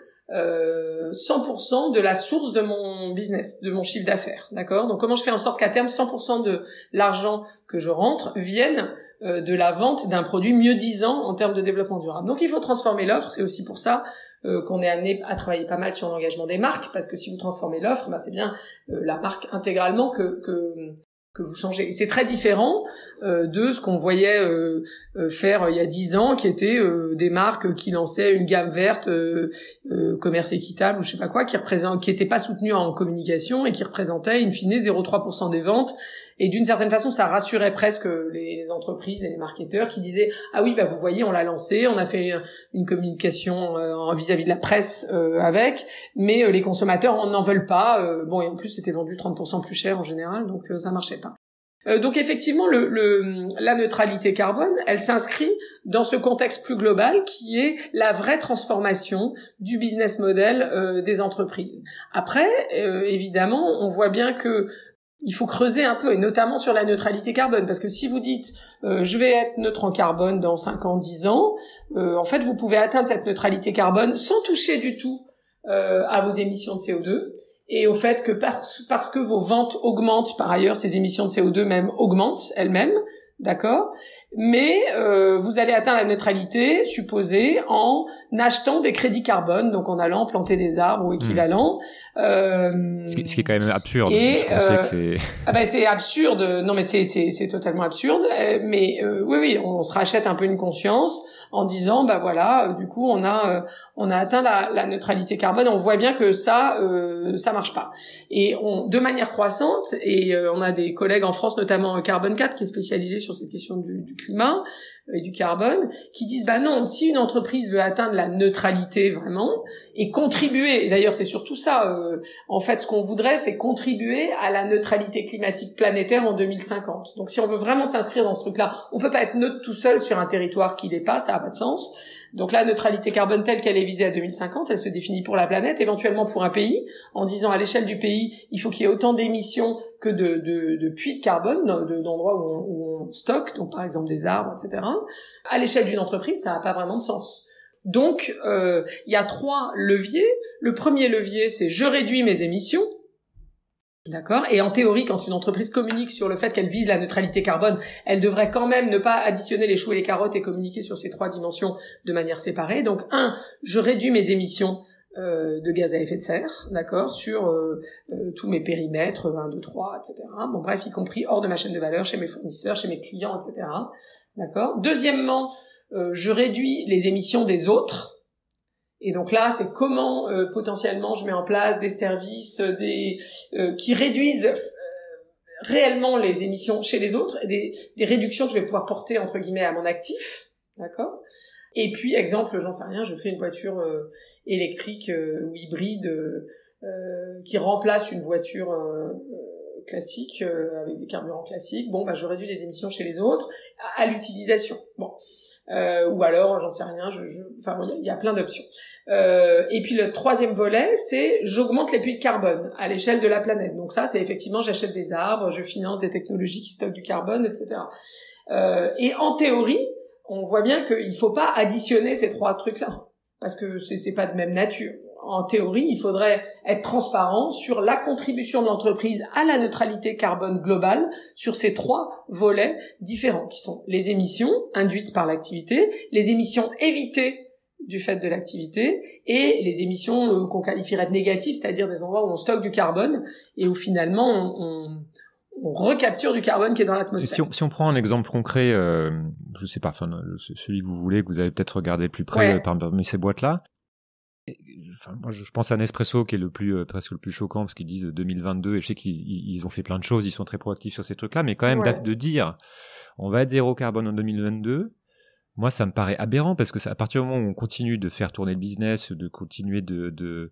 100% de la source de mon business, de mon chiffre d'affaires, d'accord? Donc comment je fais en sorte qu'à terme 100% de l'argent que je rentre vienne de la vente d'un produit mieux disant en termes de développement durable. Donc il faut transformer l'offre, c'est aussi pour ça qu'on est amené à travailler pas mal sur l'engagement des marques, parce que si vous transformez l'offre, c'est bien la marque intégralement que vous changez. Et c'est très différent de ce qu'on voyait faire il y a 10 ans, qui était des marques qui lançaient une gamme verte, commerce équitable ou je sais pas quoi, qui était pas soutenue en communication et qui représentait in fine 0,3% des ventes. Et d'une certaine façon, ça rassurait presque les entreprises et les marketeurs qui disaient « Ah oui, vous voyez, on l'a lancé, on a fait une communication vis-à-vis de la presse avec, mais les consommateurs n'en veulent pas. Et en plus, c'était vendu 30% plus cher en général, donc ça marchait pas. » Donc effectivement, la neutralité carbone, elle s'inscrit dans ce contexte plus global qui est la vraie transformation du business model des entreprises. Après, évidemment, on voit bien que il faut creuser un peu, et notamment sur la neutralité carbone, parce que si vous dites je vais être neutre en carbone dans 5 ans, 10 ans, en fait vous pouvez atteindre cette neutralité carbone sans toucher du tout à vos émissions de CO2, et au fait que parce que vos ventes augmentent, par ailleurs ces émissions de CO2 même augmentent elles-mêmes, d'accord, mais vous allez atteindre la neutralité supposée en achetant des crédits carbone, donc en allant planter des arbres ou équivalent. Ce qui est quand même absurde. Et je sais que c'est... c'est absurde. Non, mais c'est totalement absurde. Mais oui, on se rachète un peu une conscience en disant du coup on a atteint la neutralité carbone. On voit bien que ça marche pas. Et de manière croissante, et on a des collègues en France, notamment Carbone 4, qui est spécialisé sur cette question du climat et du carbone, qui disent non, si une entreprise veut atteindre la neutralité vraiment et contribuer, et d'ailleurs c'est surtout ça, en fait ce qu'on voudrait, c'est contribuer à la neutralité climatique planétaire en 2050. Donc si on veut vraiment s'inscrire dans ce truc-là, on peut pas être neutre tout seul sur un territoire qui l'est pas, ça a pas de sens. Donc la neutralité carbone telle qu'elle est visée à 2050, elle se définit pour la planète, éventuellement pour un pays, en disant à l'échelle du pays, il faut qu'il y ait autant d'émissions que de puits de carbone, d'endroits où on stocke, donc par exemple des arbres, etc. À l'échelle d'une entreprise, ça n'a pas vraiment de sens. Donc il y a 3 leviers. Le premier levier, c'est je réduis mes émissions. D'accord. Et en théorie, quand une entreprise communique sur le fait qu'elle vise la neutralité carbone, elle devrait quand même ne pas additionner les choux et les carottes et communiquer sur ces 3 dimensions de manière séparée. Donc, je réduis mes émissions de gaz à effet de serre, d'accord, sur tous mes périmètres, 1, 2, 3, etc. Bon, bref, y compris hors de ma chaîne de valeur, chez mes fournisseurs, chez mes clients, etc. D'accord. Deuxièmement, je réduis les émissions des autres. Et donc là, c'est comment potentiellement je mets en place des services qui réduisent réellement les émissions chez les autres, et des réductions que je vais pouvoir porter entre guillemets à mon actif, d'accord. Et puis exemple, j'en sais rien, je fais une voiture électrique ou hybride qui remplace une voiture classique avec des carburants classiques. Je réduis les émissions chez les autres à l'utilisation. Ou alors, j'en sais rien, il y a plein d'options. Et puis le troisième volet, c'est j'augmente les puits de carbone à l'échelle de la planète. Donc ça, c'est effectivement j'achète des arbres, je finance des technologies qui stockent du carbone, etc. Et en théorie, on voit bien qu'il faut pas additionner ces trois trucs-là, parce que c'est pas de même nature. En théorie, il faudrait être transparent sur la contribution de l'entreprise à la neutralité carbone globale sur ces trois volets différents, qui sont les émissions induites par l'activité, les émissions évitées du fait de l'activité et les émissions qu'on qualifierait de négatives, c'est-à-dire des endroits où on stocke du carbone et où finalement on recapture du carbone qui est dans l'atmosphère. Si on prend un exemple concret, je sais pas, celui que vous voulez, que vous avez peut-être regardé de plus près parmi ces boîtes-là. Enfin, moi, je pense à Nespresso qui est presque le plus choquant parce qu'ils disent 2022 et je sais qu'ils ont fait plein de choses, ils sont très proactifs sur ces trucs-là, mais quand même de dire on va être zéro carbone en 2022. Moi, ça me paraît aberrant parce que à partir du moment où on continue de faire tourner le business, de continuer de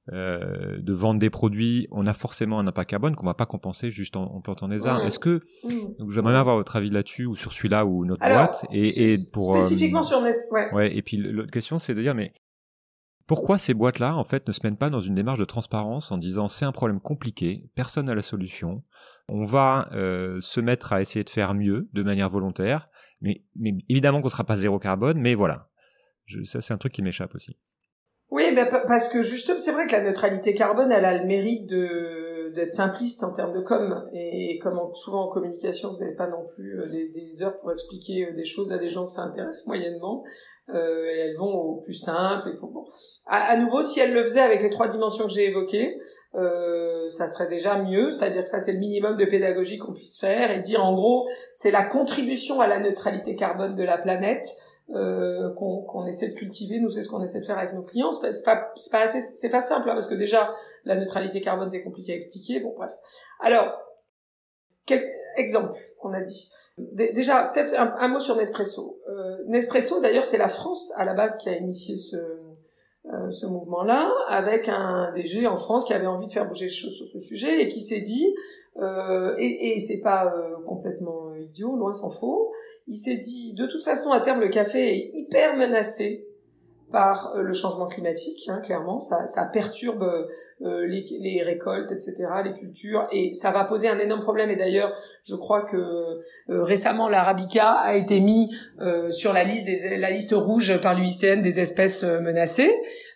vendre des produits, on a forcément un impact carbone qu'on va pas compenser juste en plantant des arbres. Est-ce que donc j'aimerais bien avoir votre avis là-dessus ou sur celui-là ou notre boîte et pour spécifiquement sur Nespresso. Et puis l'autre question, c'est de dire mais pourquoi ces boîtes-là en fait ne se mènent pas dans une démarche de transparence en disant c'est un problème compliqué, personne n'a la solution, on va se mettre à essayer de faire mieux de manière volontaire. Mais évidemment qu'on ne sera pas zéro carbone, mais voilà. Ça, c'est un truc qui m'échappe aussi. Oui, parce que justement, c'est vrai que la neutralité carbone, elle a le mérite d'être simpliste en termes de com. Et comme souvent en communication, vous n'avez pas non plus des heures pour expliquer des choses à des gens que ça intéresse moyennement. Et elles vont au plus simple. Et bon. À nouveau, si elle le faisait avec les trois dimensions que j'ai évoquées, ça serait déjà mieux. C'est-à-dire que ça, c'est le minimum de pédagogie qu'on puisse faire et dire, en gros, c'est la contribution à la neutralité carbone de la planète qu'on essaie de cultiver. Nous, c'est ce qu'on essaie de faire avec nos clients. C'est pas simple, hein, parce que déjà la neutralité carbone, c'est compliqué à expliquer. Bon, bref. Alors, quel exemple on a dit. Déjà, peut-être un mot sur Nespresso. Nespresso, d'ailleurs, c'est la France à la base qui a initié ce mouvement-là, avec un DG en France qui avait envie de faire bouger les choses sur ce sujet et qui s'est dit, et c'est pas complètement idiot, loin s'en faut, il s'est dit, de toute façon, à terme, le café est hyper menacé par le changement climatique, hein, clairement, ça perturbe les récoltes, etc., les cultures, et ça va poser un énorme problème. Et d'ailleurs, je crois que récemment, l'arabica a été mis sur la liste rouge par l'UICN des espèces menacées.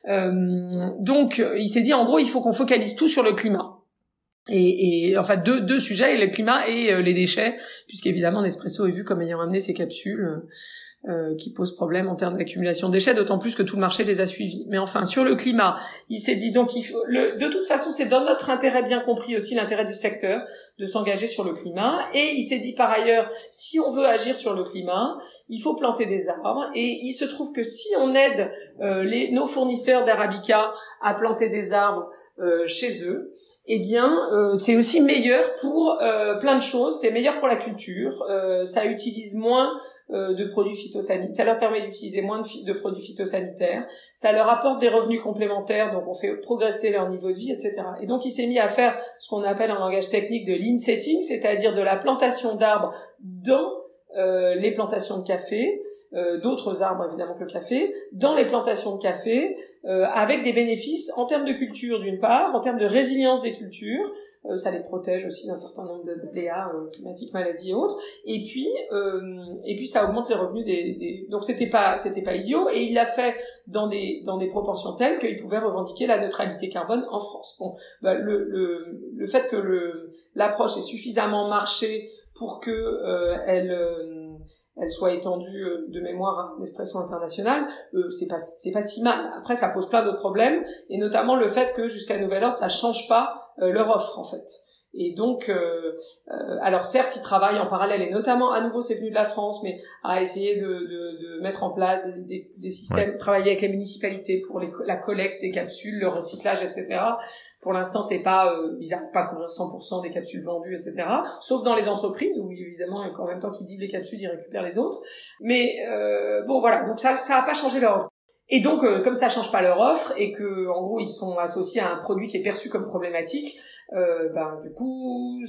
Donc, il s'est dit, en gros, il faut qu'on focalise tout sur le climat. Et enfin deux sujets, le climat et les déchets, puisqu'évidemment Nespresso est vu comme ayant amené ces capsules qui posent problème en termes d'accumulation de déchets, d'autant plus que tout le marché les a suivis. Mais enfin, sur le climat, il s'est dit donc de toute façon, c'est dans notre intérêt, bien compris aussi l'intérêt du secteur, de s'engager sur le climat. Et il s'est dit par ailleurs, si on veut agir sur le climat, il faut planter des arbres. Et il se trouve que si on aide nos fournisseurs d'arabica à planter des arbres chez eux, eh bien, c'est aussi meilleur pour plein de choses. C'est meilleur pour la culture. Ça utilise moins de produits phytosanitaires. Ça leur permet d'utiliser moins de produits phytosanitaires. Ça leur apporte des revenus complémentaires, donc on fait progresser leur niveau de vie, etc. Et donc, il s'est mis à faire ce qu'on appelle en langage technique de l'insetting, c'est-à-dire de la plantation d'arbres dans les plantations de café, d'autres arbres évidemment que le café, dans les plantations de café, avec des bénéfices en termes de culture d'une part, en termes de résilience des cultures, ça les protège aussi d'un certain nombre d'aléas climatiques, maladies et autres, et puis ça augmente les revenus donc c'était pas idiot, et il l'a fait dans des proportions telles qu'il pouvait revendiquer la neutralité carbone en France. Bon, le fait que l'approche ait suffisamment marché pour que elle soit étendue de mémoire à Nespresso International, c'est pas si mal. Après, ça pose plein d'autres problèmes, et notamment le fait que jusqu'à nouvel ordre, ça change pas leur offre en fait. Et donc, alors certes, ils travaillent en parallèle, et notamment, à nouveau, c'est venu de la France, mais à essayer de mettre en place des systèmes, travailler avec les municipalités pour la collecte des capsules, le recyclage, etc. Pour l'instant, c'est pas, ils n'arrivent pas à couvrir 100% des capsules vendues, etc. Sauf dans les entreprises, où évidemment, en même temps qu'ils livrent les capsules, ils récupèrent les autres. Mais bon, voilà, donc ça a pas changé leur offre. Et donc, comme ça change pas leur offre, et que, en gros, ils sont associés à un produit qui est perçu comme problématique, du coup,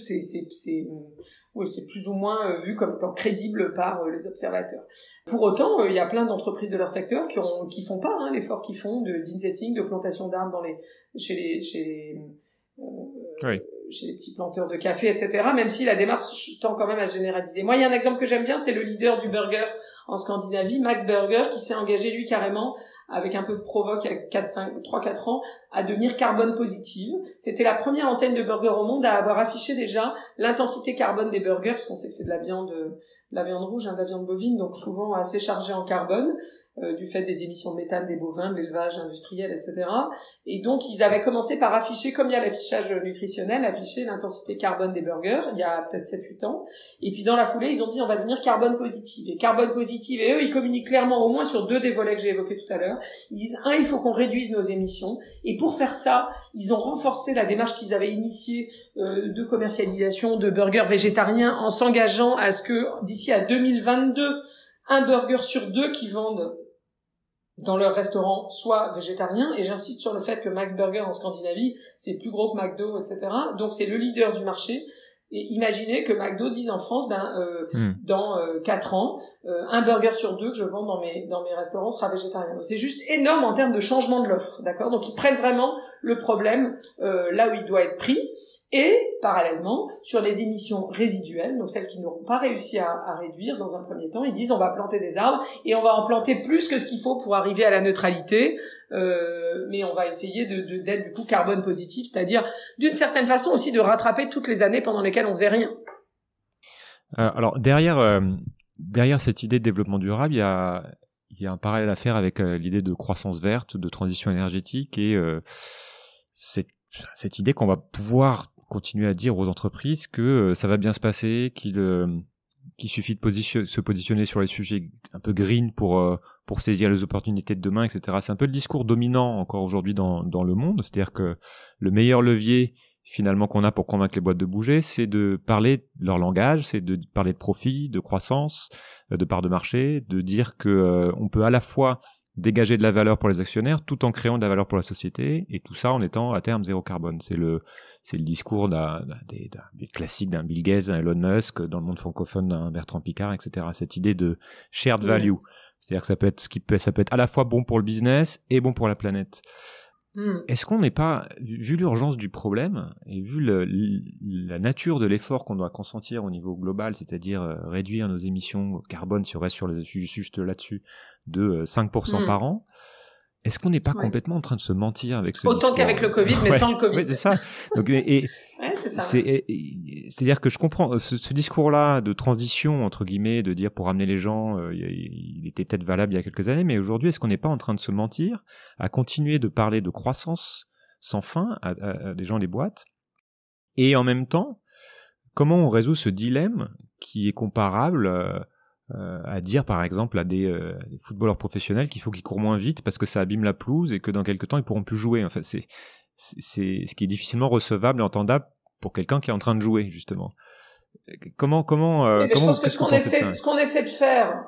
c'est plus ou moins vu comme étant crédible par les observateurs. Pour autant, il y a plein d'entreprises de leur secteur qui font pas l'effort qu'ils font d'insetting, de plantation d'arbres chez chez les petits planteurs de café, etc., même si la démarche tend quand même à se généraliser. Moi, il y a un exemple que j'aime bien, c'est le leader du burger en Scandinavie, Max Burger, qui s'est engagé, lui, carrément, avec un peu de provoque, il y a 3-4 ans, à devenir carbone positive. C'était la première enseigne de burger au monde à avoir affiché déjà l'intensité carbone des burgers, parce qu'on sait que c'est de la viande rouge, de la viande bovine, donc souvent assez chargée en carbone, du fait des émissions de méthane des bovins, de l'élevage industriel, etc. Et donc, ils avaient commencé par afficher, comme il y a l'affichage nutritionnel, afficher l'intensité carbone des burgers, il y a peut-être 7-8 ans. Et puis, dans la foulée, ils ont dit, on va devenir carbone positive. Et carbone positive, et eux, ils communiquent clairement, au moins sur 2 des volets que j'ai évoqués tout à l'heure. Ils disent, il faut qu'on réduise nos émissions. Et pour faire ça, ils ont renforcé la démarche qu'ils avaient initiée de commercialisation de burgers végétariens en s'engageant à ce que, d'ici à 2022, un burger sur 2 qui vendent dans leur restaurant soit végétarien, et j'insiste sur le fait que Max Burger en Scandinavie, c'est plus gros que McDo, etc. Donc c'est le leader du marché. Et imaginez que McDo dise en France, dans 4 ans, un burger sur 2 que je vends dans mes restaurants sera végétarien. Donc, c'est juste énorme en termes de changement de l'offre, d'accord ? Donc ils prennent vraiment le problème là où il doit être pris. Et, parallèlement, sur les émissions résiduelles, donc celles qui n'auront pas réussi à réduire dans un premier temps, ils disent on va planter des arbres et on va en planter plus que ce qu'il faut pour arriver à la neutralité, mais on va essayer d'être du coup carbone positif, c'est-à-dire d'une certaine façon aussi de rattraper toutes les années pendant lesquelles on faisait rien. Alors derrière cette idée de développement durable, il y a un parallèle à faire avec l'idée de croissance verte, de transition énergétique et cette idée qu'on va pouvoir continuer à dire aux entreprises que ça va bien se passer, qu'il suffit de se positionner sur les sujets un peu green pour saisir les opportunités de demain, etc. C'est un peu le discours dominant encore aujourd'hui dans le monde, c'est-à-dire que le meilleur levier finalement qu'on a pour convaincre les boîtes de bouger, c'est de parler leur langage, c'est de parler de profit, de croissance, de part de marché, de dire que on peut à la fois dégager de la valeur pour les actionnaires tout en créant de la valeur pour la société, et tout ça en étant à terme zéro carbone. C'est le discours des classiques d'un Bill Gates, d'un Elon Musk, dans le monde francophone d'un Bertrand Piccard, etc. Cette idée de shared value, c'est-à-dire que ça peut être à la fois bon pour le business et bon pour la planète. Est-ce qu'on n'est pas, vu l'urgence du problème et vu la nature de l'effort qu'on doit consentir au niveau global, c'est-à-dire réduire nos émissions carbone, si on reste juste là-dessus, de 5% par an, est-ce qu'on n'est pas complètement en train de se mentir avec ce discours ? Autant qu'avec le Covid, mais sans le Covid. Oui, c'est ça. Donc, c'est ça. C'est-à-dire que je comprends ce discours-là de transition, entre guillemets, de dire pour amener les gens, il était peut-être valable il y a quelques années, mais aujourd'hui, est-ce qu'on n'est pas en train de se mentir, à continuer de parler de croissance sans fin à des gens des boîtes, et en même temps, comment on résout ce dilemme qui est comparable à dire par exemple à des footballeurs professionnels qu'il faut qu'ils courent moins vite parce que ça abîme la pelouse et que dans quelques temps ils pourront plus jouer. En fait, c'est ce qui est difficilement recevable et entendable pour quelqu'un qui est en train de jouer, justement. Comment je pense que ce qu'on essaie de faire,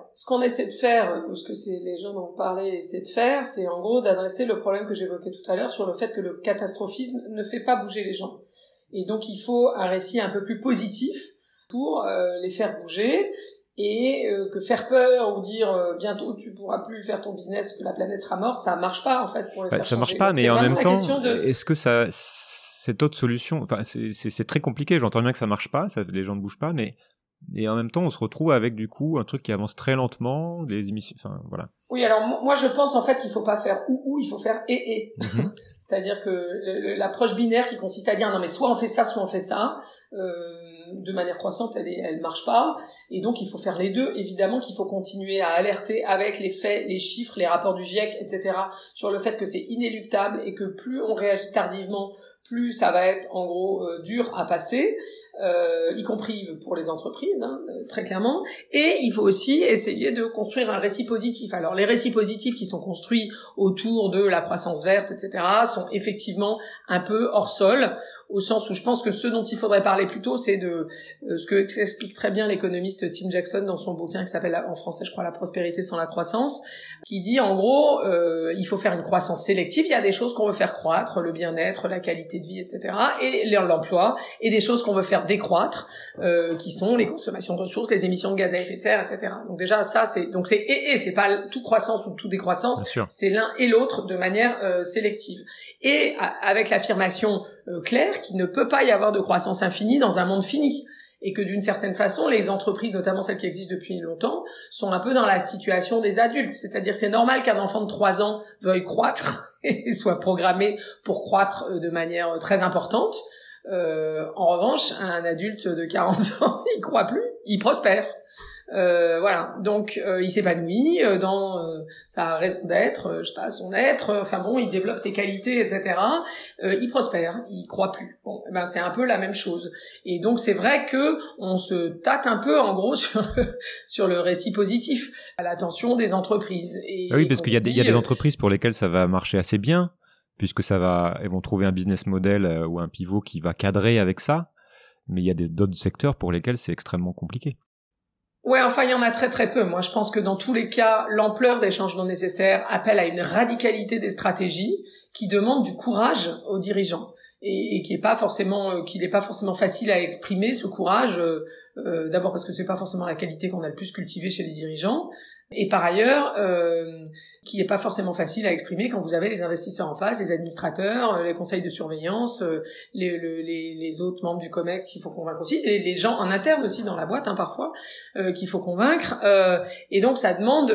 ou ce que c'est les gens dont vous parlez essaient de faire, c'est en gros d'adresser le problème que j'évoquais tout à l'heure sur le fait que le catastrophisme ne fait pas bouger les gens. Et donc il faut un récit un peu plus positif pour les faire bouger. Et que faire peur ou dire bientôt tu pourras plus faire ton business parce que la planète sera morte, ça marche pas en fait pour les faire changer. Ça marche pas, donc, mais en même temps, est-ce que cette autre solution, enfin c'est très compliqué. J'entends bien que ça marche pas, les gens ne bougent pas, mais et en même temps on se retrouve avec du coup un truc qui avance très lentement, les émissions, enfin voilà. Oui, alors moi je pense en fait qu'il faut pas faire ou, il faut faire et. C'est-à-dire que l'approche binaire qui consiste à dire non mais soit on fait ça, soit on fait ça. De manière croissante, elle marche pas, et donc il faut faire les deux. Évidemment qu'il faut continuer à alerter avec les faits, les chiffres, les rapports du GIEC, etc., sur le fait que c'est inéluctable et que plus on réagit tardivement, plus ça va être en gros dur à passer, y compris pour les entreprises, très clairement. Et il faut aussi essayer de construire un récit positif. Alors les récits positifs qui sont construits autour de la croissance verte, etc., sont effectivement un peu hors sol, au sens où je pense que ce dont il faudrait parler plutôt, c'est de ce que explique très bien l'économiste Tim Jackson dans son bouquin qui s'appelle en français, je crois, La prospérité sans la croissance, qui dit en gros il faut faire une croissance sélective. Il y a des choses qu'on veut faire croître, le bien-être, la qualité de vie, etc. Et l'emploi, et des choses qu'on veut faire décroître, qui sont les consommations de ressources, les émissions de gaz à effet de serre, etc. Donc déjà, ça, c'est pas tout croissance ou tout décroissance, c'est l'un et l'autre de manière sélective. Et avec l'affirmation claire qu'il ne peut pas y avoir de croissance infinie dans un monde fini. Et que d'une certaine façon, les entreprises, notamment celles qui existent depuis longtemps, sont un peu dans la situation des adultes. C'est-à-dire, c'est normal qu'un enfant de 3 ans veuille croître et soit programmé pour croître de manière très importante. En revanche, un adulte de 40 ans, il croît plus, il prospère. Voilà. Donc, il s'épanouit dans sa raison d'être, je sais pas, son être. Enfin bon, il développe ses qualités, etc. Il prospère, il croît plus. Bon, ben c'est un peu la même chose. Et donc, c'est vrai que on se tâte un peu, en gros, sur le récit positif à l'attention des entreprises. Oui, parce qu'il y a des entreprises pour lesquelles ça va marcher assez bien, puisque elles vont trouver un business model ou un pivot qui va cadrer avec ça. Mais il y a d'autres secteurs pour lesquels c'est extrêmement compliqué. Ouais, enfin, il y en a très très peu. Moi, je pense que dans tous les cas, l'ampleur des changements nécessaires appelle à une radicalité des stratégies qui demande du courage aux dirigeants et qu'il n'est pas forcément facile à exprimer ce courage. D'abord parce que c'est pas forcément la qualité qu'on a le plus cultivée chez les dirigeants, et par ailleurs, qui n'est pas forcément facile à exprimer quand vous avez les investisseurs en face, les administrateurs, les conseils de surveillance, les autres membres du COMEX qu'il faut convaincre aussi, les gens en interne aussi dans la boîte, parfois, qu'il faut convaincre. Et donc ça demande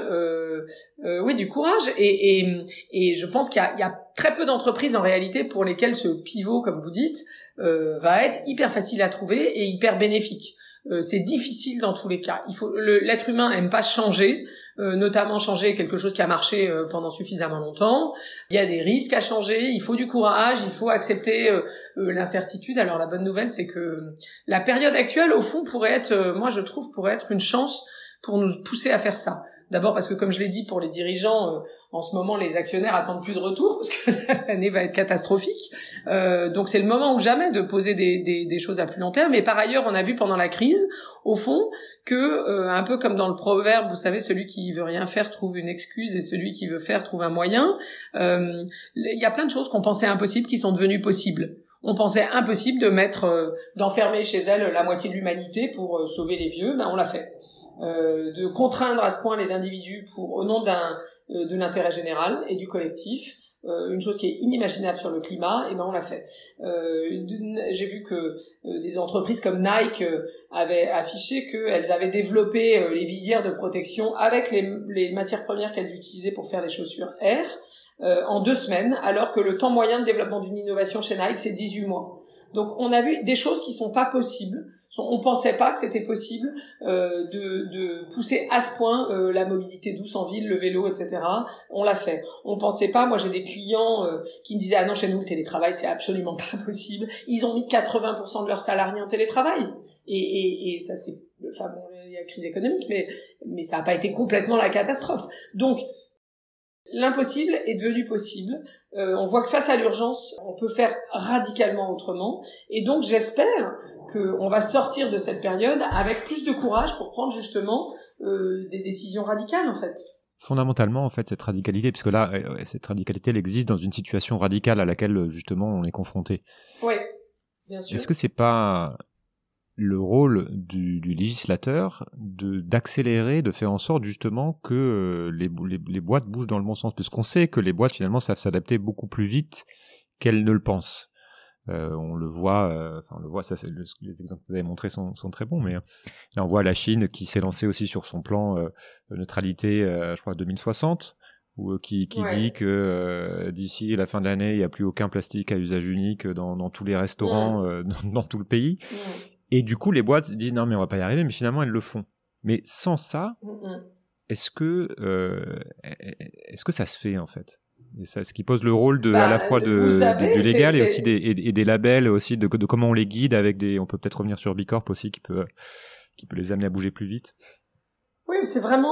du courage. Et je pense qu'il y a très peu d'entreprises en réalité pour lesquelles ce pivot, comme vous dites, va être hyper facile à trouver et hyper bénéfique. C'est difficile dans tous les cas. L'être humain n'aime pas changer, notamment changer quelque chose qui a marché pendant suffisamment longtemps. Il y a des risques à changer, il faut du courage, il faut accepter l'incertitude. Alors la bonne nouvelle, c'est que la période actuelle, au fond, pourrait être une chance pour nous pousser à faire ça. D'abord parce que, comme je l'ai dit, pour les dirigeants, en ce moment, les actionnaires attendent plus de retour parce que l'année va être catastrophique. Donc c'est le moment ou jamais de poser des choses à plus long terme. Mais par ailleurs, on a vu pendant la crise, au fond, que un peu comme dans le proverbe, vous savez, celui qui veut rien faire trouve une excuse et celui qui veut faire trouve un moyen. Il y a plein de choses qu'on pensait impossibles qui sont devenues possibles. On pensait impossible d'enfermer chez elle la moitié de l'humanité pour sauver les vieux, on l'a fait. De contraindre à ce point les individus au nom de l'intérêt général et du collectif, une chose qui est inimaginable sur le climat, on l'a fait. J'ai vu que des entreprises comme Nike avaient affiché qu'elles avaient développé les visières de protection avec les matières premières qu'elles utilisaient pour faire les chaussures Air en 2 semaines, alors que le temps moyen de développement d'une innovation chez Nike, c'est 18 mois. Donc on a vu des choses qui sont pas possibles. On pensait pas que c'était possible de pousser à ce point la mobilité douce en ville, le vélo, etc. On l'a fait. On pensait pas. Moi, j'ai des clients qui me disaient « Ah non, chez nous, le télétravail, c'est absolument pas possible. » Ils ont mis 80% de leurs salariés en télétravail. Et ça, c'est... Enfin bon, il y a crise économique, mais ça a pas été complètement la catastrophe. Donc, l'impossible est devenu possible. On voit que face à l'urgence, on peut faire radicalement autrement. Et donc, j'espère qu'on va sortir de cette période avec plus de courage pour prendre justement des décisions radicales, en fait. Fondamentalement, en fait, cette radicalité, puisque là, cette radicalité, elle existe dans une situation radicale à laquelle, justement, on est confronté. Oui, bien sûr. Est-ce que c'est pas le rôle du législateur d'accélérer, de faire en sorte justement que les boîtes bougent dans le bon sens, parce qu'on sait que les boîtes finalement savent s'adapter beaucoup plus vite qu'elles ne le pensent. On le voit, ça, les exemples que vous avez montrés sont très bons, mais là on voit la Chine qui s'est lancée aussi sur son plan neutralité, je crois 2060, qui dit que d'ici la fin de l'année il n'y a plus aucun plastique à usage unique dans tous les restaurants dans tout le pays. Et du coup, les boîtes disent non, mais on va pas y arriver, mais finalement, elles le font. Mais sans ça, est-ce que ça se fait, en fait? Et ça, ce qui pose le rôle à la fois du légal et aussi des labels, aussi de comment on les guide avec on peut peut-être revenir sur Bicorp aussi, qui peut les amener à bouger plus vite. Oui, c'est vraiment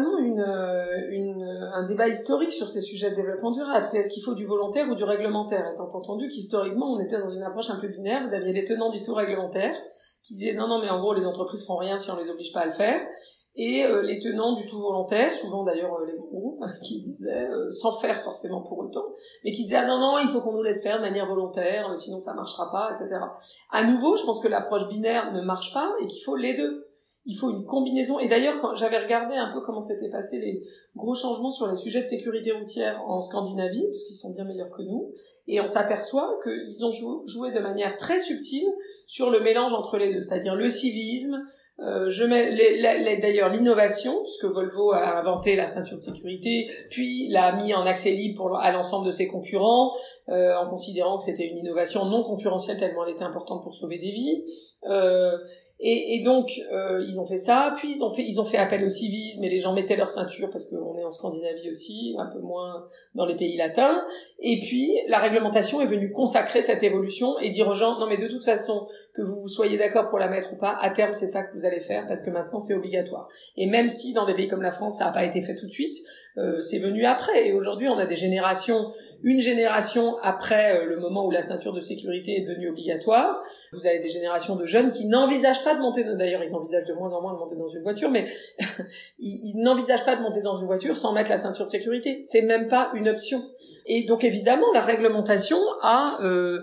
un débat historique sur ces sujets de développement durable. C'est est-ce qu'il faut du volontaire ou du réglementaire? Étant entendu qu'historiquement, on était dans une approche un peu binaire. Vous aviez les tenants du tout réglementaire qui disaient non, mais en gros, les entreprises font rien si on les oblige pas à le faire. et les tenants du tout volontaire, souvent d'ailleurs les groupes, qui disaient, sans faire forcément pour autant, mais qui disaient ah non, il faut qu'on nous laisse faire de manière volontaire, sinon ça marchera pas, etc. À nouveau, je pense que l'approche binaire ne marche pas et qu'il faut les deux. Il faut une combinaison. Et d'ailleurs, quand j'avais regardé un peu comment s'étaient passés les gros changements sur les sujets de sécurité routière en Scandinavie, parce qu'ils sont bien meilleurs que nous, et on s'aperçoit qu'ils ont joué de manière très subtile sur le mélange entre les deux, c'est-à-dire le civisme, d'ailleurs l'innovation, puisque Volvo a inventé la ceinture de sécurité, puis l'a mis en accès libre à l'ensemble de ses concurrents, en considérant que c'était une innovation non concurrentielle tellement elle était importante pour sauver des vies. Et donc ils ont fait ça, puis ils ont fait appel au civisme et les gens mettaient leur ceinture parce qu'on est en Scandinavie aussi, un peu moins dans les pays latins. Et puis la réglementation est venue consacrer cette évolution et dire aux gens non mais de toute façon que vous soyez d'accord pour la mettre ou pas, à terme c'est ça que vous allez faire parce que maintenant c'est obligatoire. Et même si dans des pays comme la France ça n'a pas été fait tout de suite, c'est venu après. Et aujourd'hui on a une génération après le moment où la ceinture de sécurité est devenue obligatoire. Vous avez des générations de jeunes qui n'envisagent pas de monter, d'ailleurs ils envisagent de moins en moins de monter dans une voiture, mais ils n'envisagent pas de monter dans une voiture sans mettre la ceinture de sécurité. C'est même pas une option. Et donc évidemment la réglementation a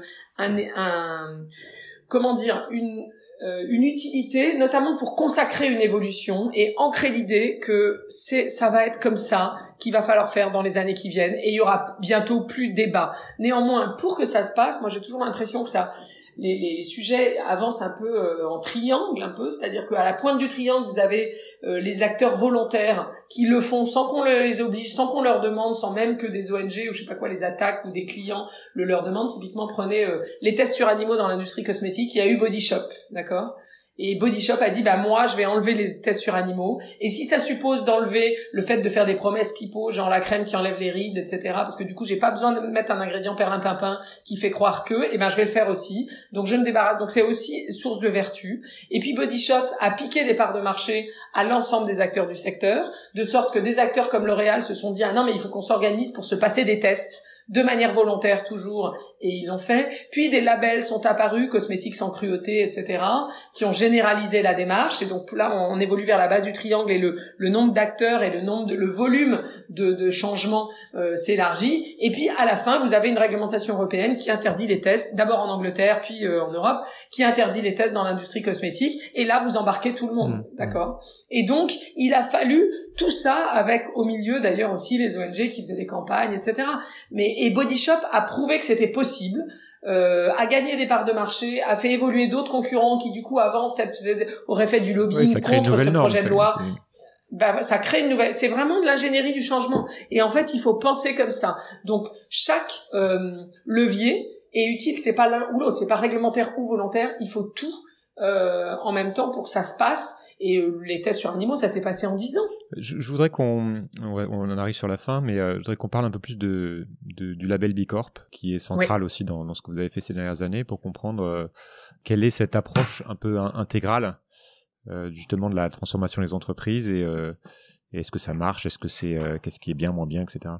une utilité, notamment pour consacrer une évolution et ancrer l'idée que ça va être comme ça qu'il va falloir faire dans les années qui viennent et il y aura bientôt plus de débat. Néanmoins, pour que ça se passe, moi j'ai toujours l'impression que les sujets avancent un peu en triangle, un peu, c'est-à-dire qu'à la pointe du triangle, vous avez les acteurs volontaires qui le font sans qu'on les oblige, sans qu'on leur demande, sans même que des ONG ou je sais pas quoi les attaquent ou des clients le leur demandent. Typiquement, prenez les tests sur animaux dans l'industrie cosmétique, il y a eu Body Shop, d'accord ? Et Body Shop a dit moi je vais enlever les tests sur animaux et si ça suppose d'enlever le fait de faire des promesses pipeaux genre la crème qui enlève les rides etc parce que du coup j'ai pas besoin de mettre un ingrédient perlimpinpin qui fait croire que je vais le faire aussi donc je me débarrasse donc c'est aussi source de vertu. Et puis Body Shop a piqué des parts de marché à l'ensemble des acteurs du secteur de sorte que des acteurs comme L'Oréal se sont dit non mais il faut qu'on s'organise pour se passer des tests de manière volontaire toujours et ils l'ont fait. Puis des labels sont apparus, cosmétiques sans cruauté etc qui ont généraliser la démarche et donc là on évolue vers la base du triangle et le nombre d'acteurs et le volume de changements s'élargit et puis à la fin vous avez une réglementation européenne qui interdit les tests d'abord en Angleterre puis en Europe qui interdit les tests dans l'industrie cosmétique et là vous embarquez tout le monde d'accord et donc il a fallu tout ça avec au milieu d'ailleurs aussi les ONG qui faisaient des campagnes etc et Body Shop a prouvé que c'était possible a gagné des parts de marché, a fait évoluer d'autres concurrents qui du coup avant peut-être auraient fait du lobbying contre ce projet de loi. Ça crée une nouvelle, c'est vraiment de l'ingénierie du changement et en fait il faut penser comme ça. Donc chaque levier est utile, c'est pas l'un ou l'autre, c'est pas réglementaire ou volontaire, il faut tout en même temps pour que ça se passe. Et les tests sur animaux, ça s'est passé en 10 ans. Je voudrais on en arrive sur la fin, mais je voudrais qu'on parle un peu plus du label B Corp, qui est central aussi dans ce que vous avez fait ces dernières années, pour comprendre quelle est cette approche un peu intégrale, justement de la transformation des entreprises, et est-ce que ça marche, est-ce que qu'est-ce qui est bien, moins bien, etc.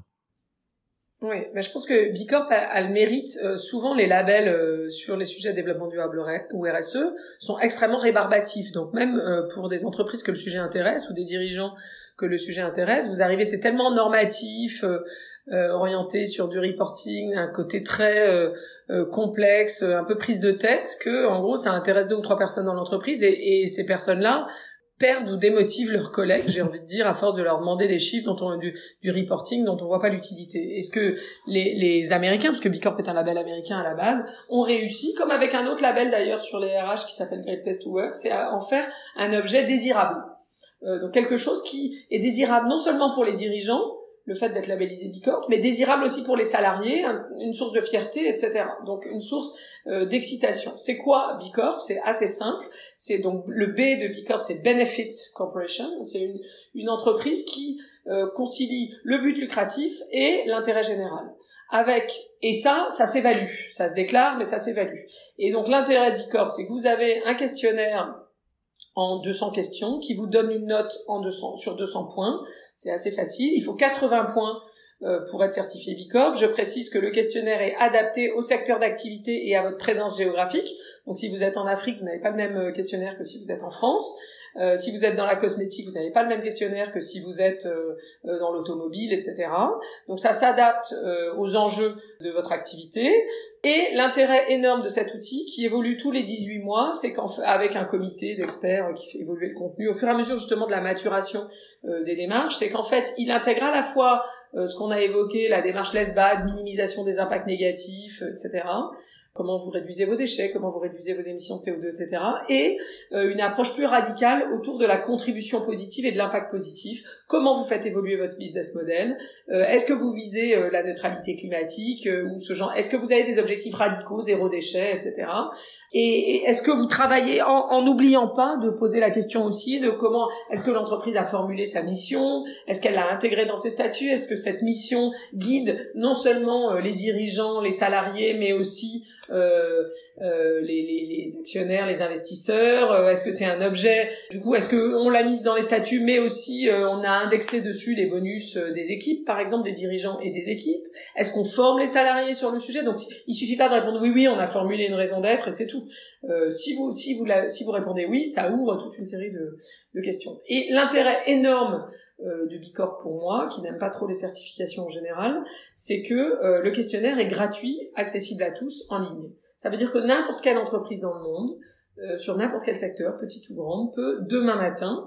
Oui, mais je pense que B Corp a le mérite. Souvent, les labels sur les sujets de développement durable ou RSE sont extrêmement rébarbatifs. Donc même pour des entreprises que le sujet intéresse ou des dirigeants que le sujet intéresse, vous arrivez, c'est tellement normatif, orienté sur du reporting, un côté très complexe, un peu prise de tête, que en gros ça intéresse 2 ou 3 personnes dans l'entreprise et ces personnes-là perdent ou démotivent leurs collègues, j'ai envie de dire, à force de leur demander des chiffres du reporting dont on voit pas l'utilité. Est-ce que les Américains, parce que B Corp est un label américain à la base, ont réussi, comme avec un autre label d'ailleurs sur les RH qui s'appelle Great Place to Work, c'est à en faire un objet désirable. Donc quelque chose qui est désirable non seulement pour les dirigeants, le fait d'être labellisé B Corp, mais désirable aussi pour les salariés, une source de fierté, etc. Donc une source d'excitation. C'est quoi B Corp ? C'est assez simple. C'est donc le B de B Corp, c'est Benefit Corporation. C'est une entreprise qui concilie le but lucratif et l'intérêt général. Et ça s'évalue. Ça se déclare, mais ça s'évalue. Et donc l'intérêt de B Corp, c'est que vous avez un questionnaire en 200 questions, qui vous donne une note sur 200 points. C'est assez facile. Il faut 80 points pour être certifié B Corp. Je précise que le questionnaire est adapté au secteur d'activité et à votre présence géographique. Donc si vous êtes en Afrique, vous n'avez pas le même questionnaire que si vous êtes en France. Si vous êtes dans la cosmétique, vous n'avez pas le même questionnaire que si vous êtes dans l'automobile, etc. Donc ça s'adapte aux enjeux de votre activité. Et l'intérêt énorme de cet outil, qui évolue tous les 18 mois, c'est qu'avec un comité d'experts qui fait évoluer le contenu au fur et à mesure justement de la maturation des démarches, c'est qu'en fait, il intègre à la fois ce qu'on a évoqué, la démarche less bad, minimisation des impacts négatifs, etc., comment vous réduisez vos déchets, comment vous réduisez vos émissions de CO2, etc. Et une approche plus radicale autour de la contribution positive et de l'impact positif. Comment vous faites évoluer votre business model? Est-ce que vous visez la neutralité climatique ou ce genre? Est-ce que vous avez des objectifs radicaux, zéro déchet, etc. Et est-ce que vous travaillez en n'oubliant pas de poser la question aussi de comment est-ce que l'entreprise a formulé sa mission? Est-ce qu'elle l'a intégrée dans ses statuts? Est-ce que cette mission guide non seulement les dirigeants, les salariés, mais aussi les actionnaires, les investisseurs? Est-ce que c'est un objet? Du coup, est-ce que on l'a mise dans les statuts, mais aussi on a indexé dessus les bonus des équipes, par exemple des dirigeants et des équipes? Est-ce qu'on forme les salariés sur le sujet? Donc, il suffit pas de répondre oui, on a formulé une raison d'être et c'est tout. Si vous répondez oui, ça ouvre toute une série de questions. Et l'intérêt énorme de Bicorp pour moi, qui n'aime pas trop les certifications en général, c'est que le questionnaire est gratuit, accessible à tous, en ligne. Ça veut dire que n'importe quelle entreprise dans le monde, sur n'importe quel secteur, petite ou grande, peut demain matin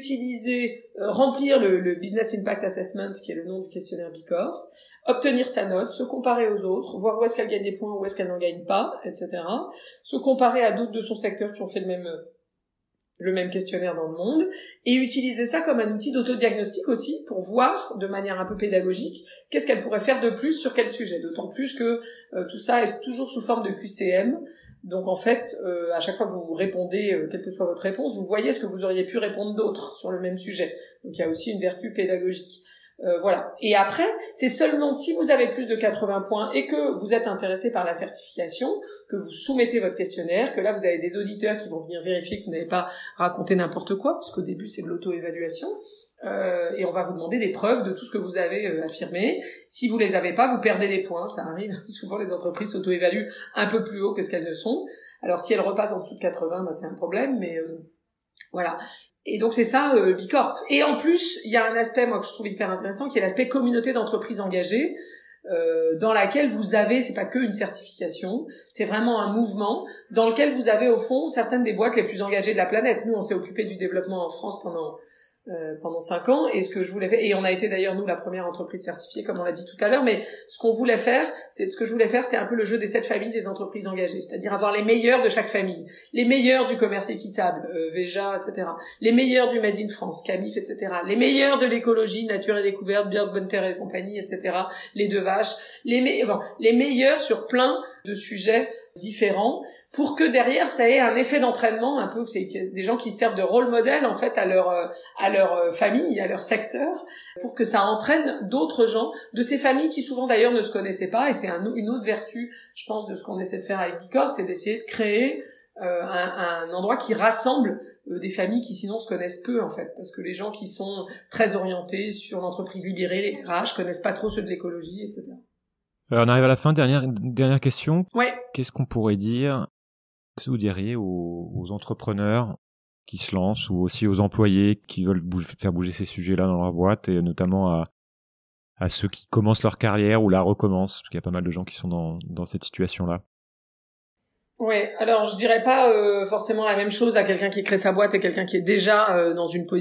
remplir le Business Impact Assessment, qui est le nom du questionnaire Bicorp, obtenir sa note, se comparer aux autres, voir où est-ce qu'elle gagne des points, où est-ce qu'elle n'en gagne pas, etc. Se comparer à d'autres de son secteur qui ont fait le même questionnaire dans le monde, et utiliser ça comme un outil d'autodiagnostic aussi pour voir de manière un peu pédagogique qu'est-ce qu'elle pourrait faire de plus sur quel sujet, d'autant plus que tout ça est toujours sous forme de QCM. Donc en fait, à chaque fois que vous répondez, quelle que soit votre réponse, vous voyez ce que vous auriez pu répondre d'autre sur le même sujet. Donc il y a aussi une vertu pédagogique. Voilà. Et après, c'est seulement si vous avez plus de 80 points et que vous êtes intéressé par la certification, que vous soumettez votre questionnaire, que là vous avez des auditeurs qui vont venir vérifier que vous n'avez pas raconté n'importe quoi, puisqu'au début c'est de l'auto-évaluation, et on va vous demander des preuves de tout ce que vous avez affirmé. Si vous les avez pas, vous perdez des points, ça arrive. Souvent les entreprises s'auto-évaluent un peu plus haut que ce qu'elles ne sont. Alors si elles repassent en dessous de 80, c'est un problème, mais voilà. Et donc c'est ça Bicorp. Et en plus, il y a un aspect moi que je trouve hyper intéressant, qui est l'aspect communauté d'entreprises engagées, dans laquelle vous avez, c'est pas que une certification, c'est vraiment un mouvement dans lequel vous avez au fond certaines des boîtes les plus engagées de la planète. Nous, on s'est occupé du développement en France pendant 5 ans, et ce que je voulais faire, et on a été d'ailleurs nous la première entreprise certifiée comme on l'a dit tout à l'heure, mais ce que je voulais faire, c'était un peu le jeu des 7 familles des entreprises engagées, c'est-à-dire avoir les meilleurs de chaque famille, les meilleurs du commerce équitable, Veja, etc., les meilleurs du Made in France, Camif, etc., les meilleurs de l'écologie, Nature et Découverte, Björk, Bonne Terre et compagnie, etc., les Deux Vaches, les meilleurs sur plein de sujets différents, pour que derrière ça ait un effet d'entraînement, un peu que c'est des gens qui servent de rôle modèle en fait à leur famille, à leur secteur, pour que ça entraîne d'autres gens de ces familles qui souvent d'ailleurs ne se connaissaient pas. Et c'est une autre vertu, je pense, de ce qu'on essaie de faire avec Bicorp, c'est d'essayer de créer un endroit qui rassemble des familles qui sinon se connaissent peu en fait, parce que les gens qui sont très orientés sur l'entreprise libérée, les RH, connaissent pas trop ceux de l'écologie, etc. On arrive à la fin, dernière question. Ouais. Qu'est-ce qu'on pourrait dire, qu'est-ce que vous diriez aux entrepreneurs qui se lancent, ou aussi aux employés qui veulent faire bouger ces sujets-là dans leur boîte, et notamment à ceux qui commencent leur carrière ou la recommencent, parce qu'il y a pas mal de gens qui sont dans cette situation-là? Ouais, alors je dirais pas forcément la même chose à quelqu'un qui crée sa boîte et quelqu'un qui est déjà dans une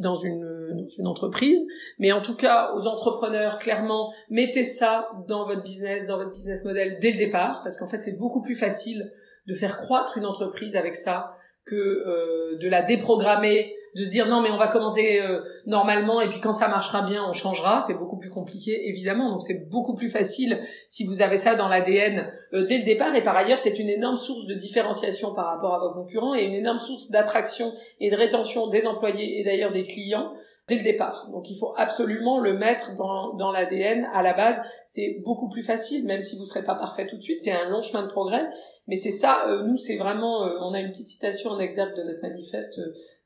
entreprise, mais en tout cas aux entrepreneurs, clairement, mettez ça dans votre business model dès le départ, parce qu'en fait c'est beaucoup plus facile de faire croître une entreprise avec ça que de la déprogrammer, de se dire non mais on va commencer normalement et puis quand ça marchera bien on changera. C'est beaucoup plus compliqué évidemment, donc c'est beaucoup plus facile si vous avez ça dans l'ADN dès le départ. Et par ailleurs c'est une énorme source de différenciation par rapport à vos concurrents et une énorme source d'attraction et de rétention des employés et d'ailleurs des clients dès le départ. Donc il faut absolument le mettre dans l'ADN à la base. C'est beaucoup plus facile, même si vous ne serez pas parfait tout de suite, c'est un long chemin de progrès, mais c'est ça, nous c'est vraiment, on a une petite citation en exergue de notre manifeste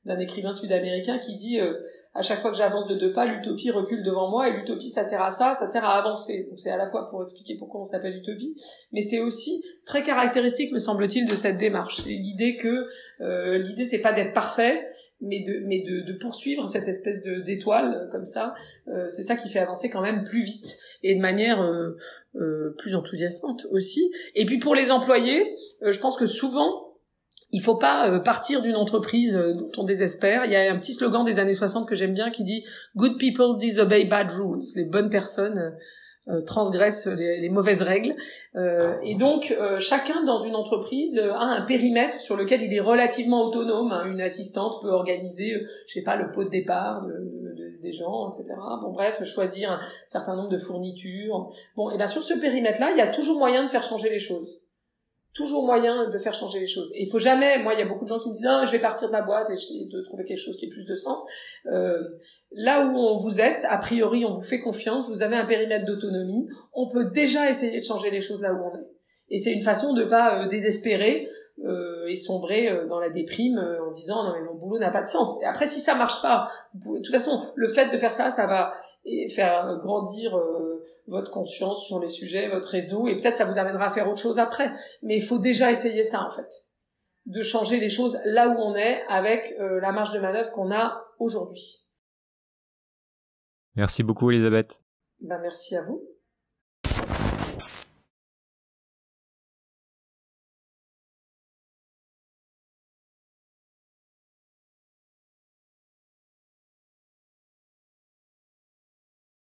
d'un écrivain sud-américain qui dit à chaque fois que j'avance de 2 pas, l'utopie recule devant moi, et l'utopie ça sert à ça sert à avancer. Donc c'est à la fois pour expliquer pourquoi on s'appelle utopie, mais c'est aussi très caractéristique, me semble-t-il, de cette démarche. Et l'idée c'est pas d'être parfait, mais de poursuivre cette espèce d'étoile comme ça, c'est ça qui fait avancer quand même plus vite et de manière plus enthousiasmante aussi. Et puis pour les employés, je pense que souvent il faut pas partir d'une entreprise dont on désespère. Il y a un petit slogan des années 60 que j'aime bien qui dit « Good people disobey bad rules ». Les bonnes personnes transgressent les mauvaises règles. Et donc, chacun dans une entreprise a un périmètre sur lequel il est relativement autonome. Une assistante peut organiser, je sais pas, le pot de départ des gens, etc. Bon, bref, choisir un certain nombre de fournitures. Bon, et bien sur ce périmètre-là, il y a toujours moyen de faire changer les choses. Toujours moyen de faire changer les choses. Et il faut jamais, moi il y a beaucoup de gens qui me disent non, je vais partir de ma boîte et de trouver quelque chose qui ait plus de sens. Là où vous êtes, a priori on vous fait confiance, vous avez un périmètre d'autonomie, on peut déjà essayer de changer les choses là où on est. Et c'est une façon de pas désespérer et sombrer dans la déprime en disant non mais mon boulot n'a pas de sens. Et après si ça marche pas, vous pouvez, de toute façon le fait de faire ça va faire grandir votre conscience sur les sujets, votre réseau, et peut-être ça vous amènera à faire autre chose après. Mais il faut déjà essayer ça en fait, de changer les choses là où on est avec la marge de manœuvre qu'on a aujourd'hui. Merci beaucoup Elisabeth. Merci à vous.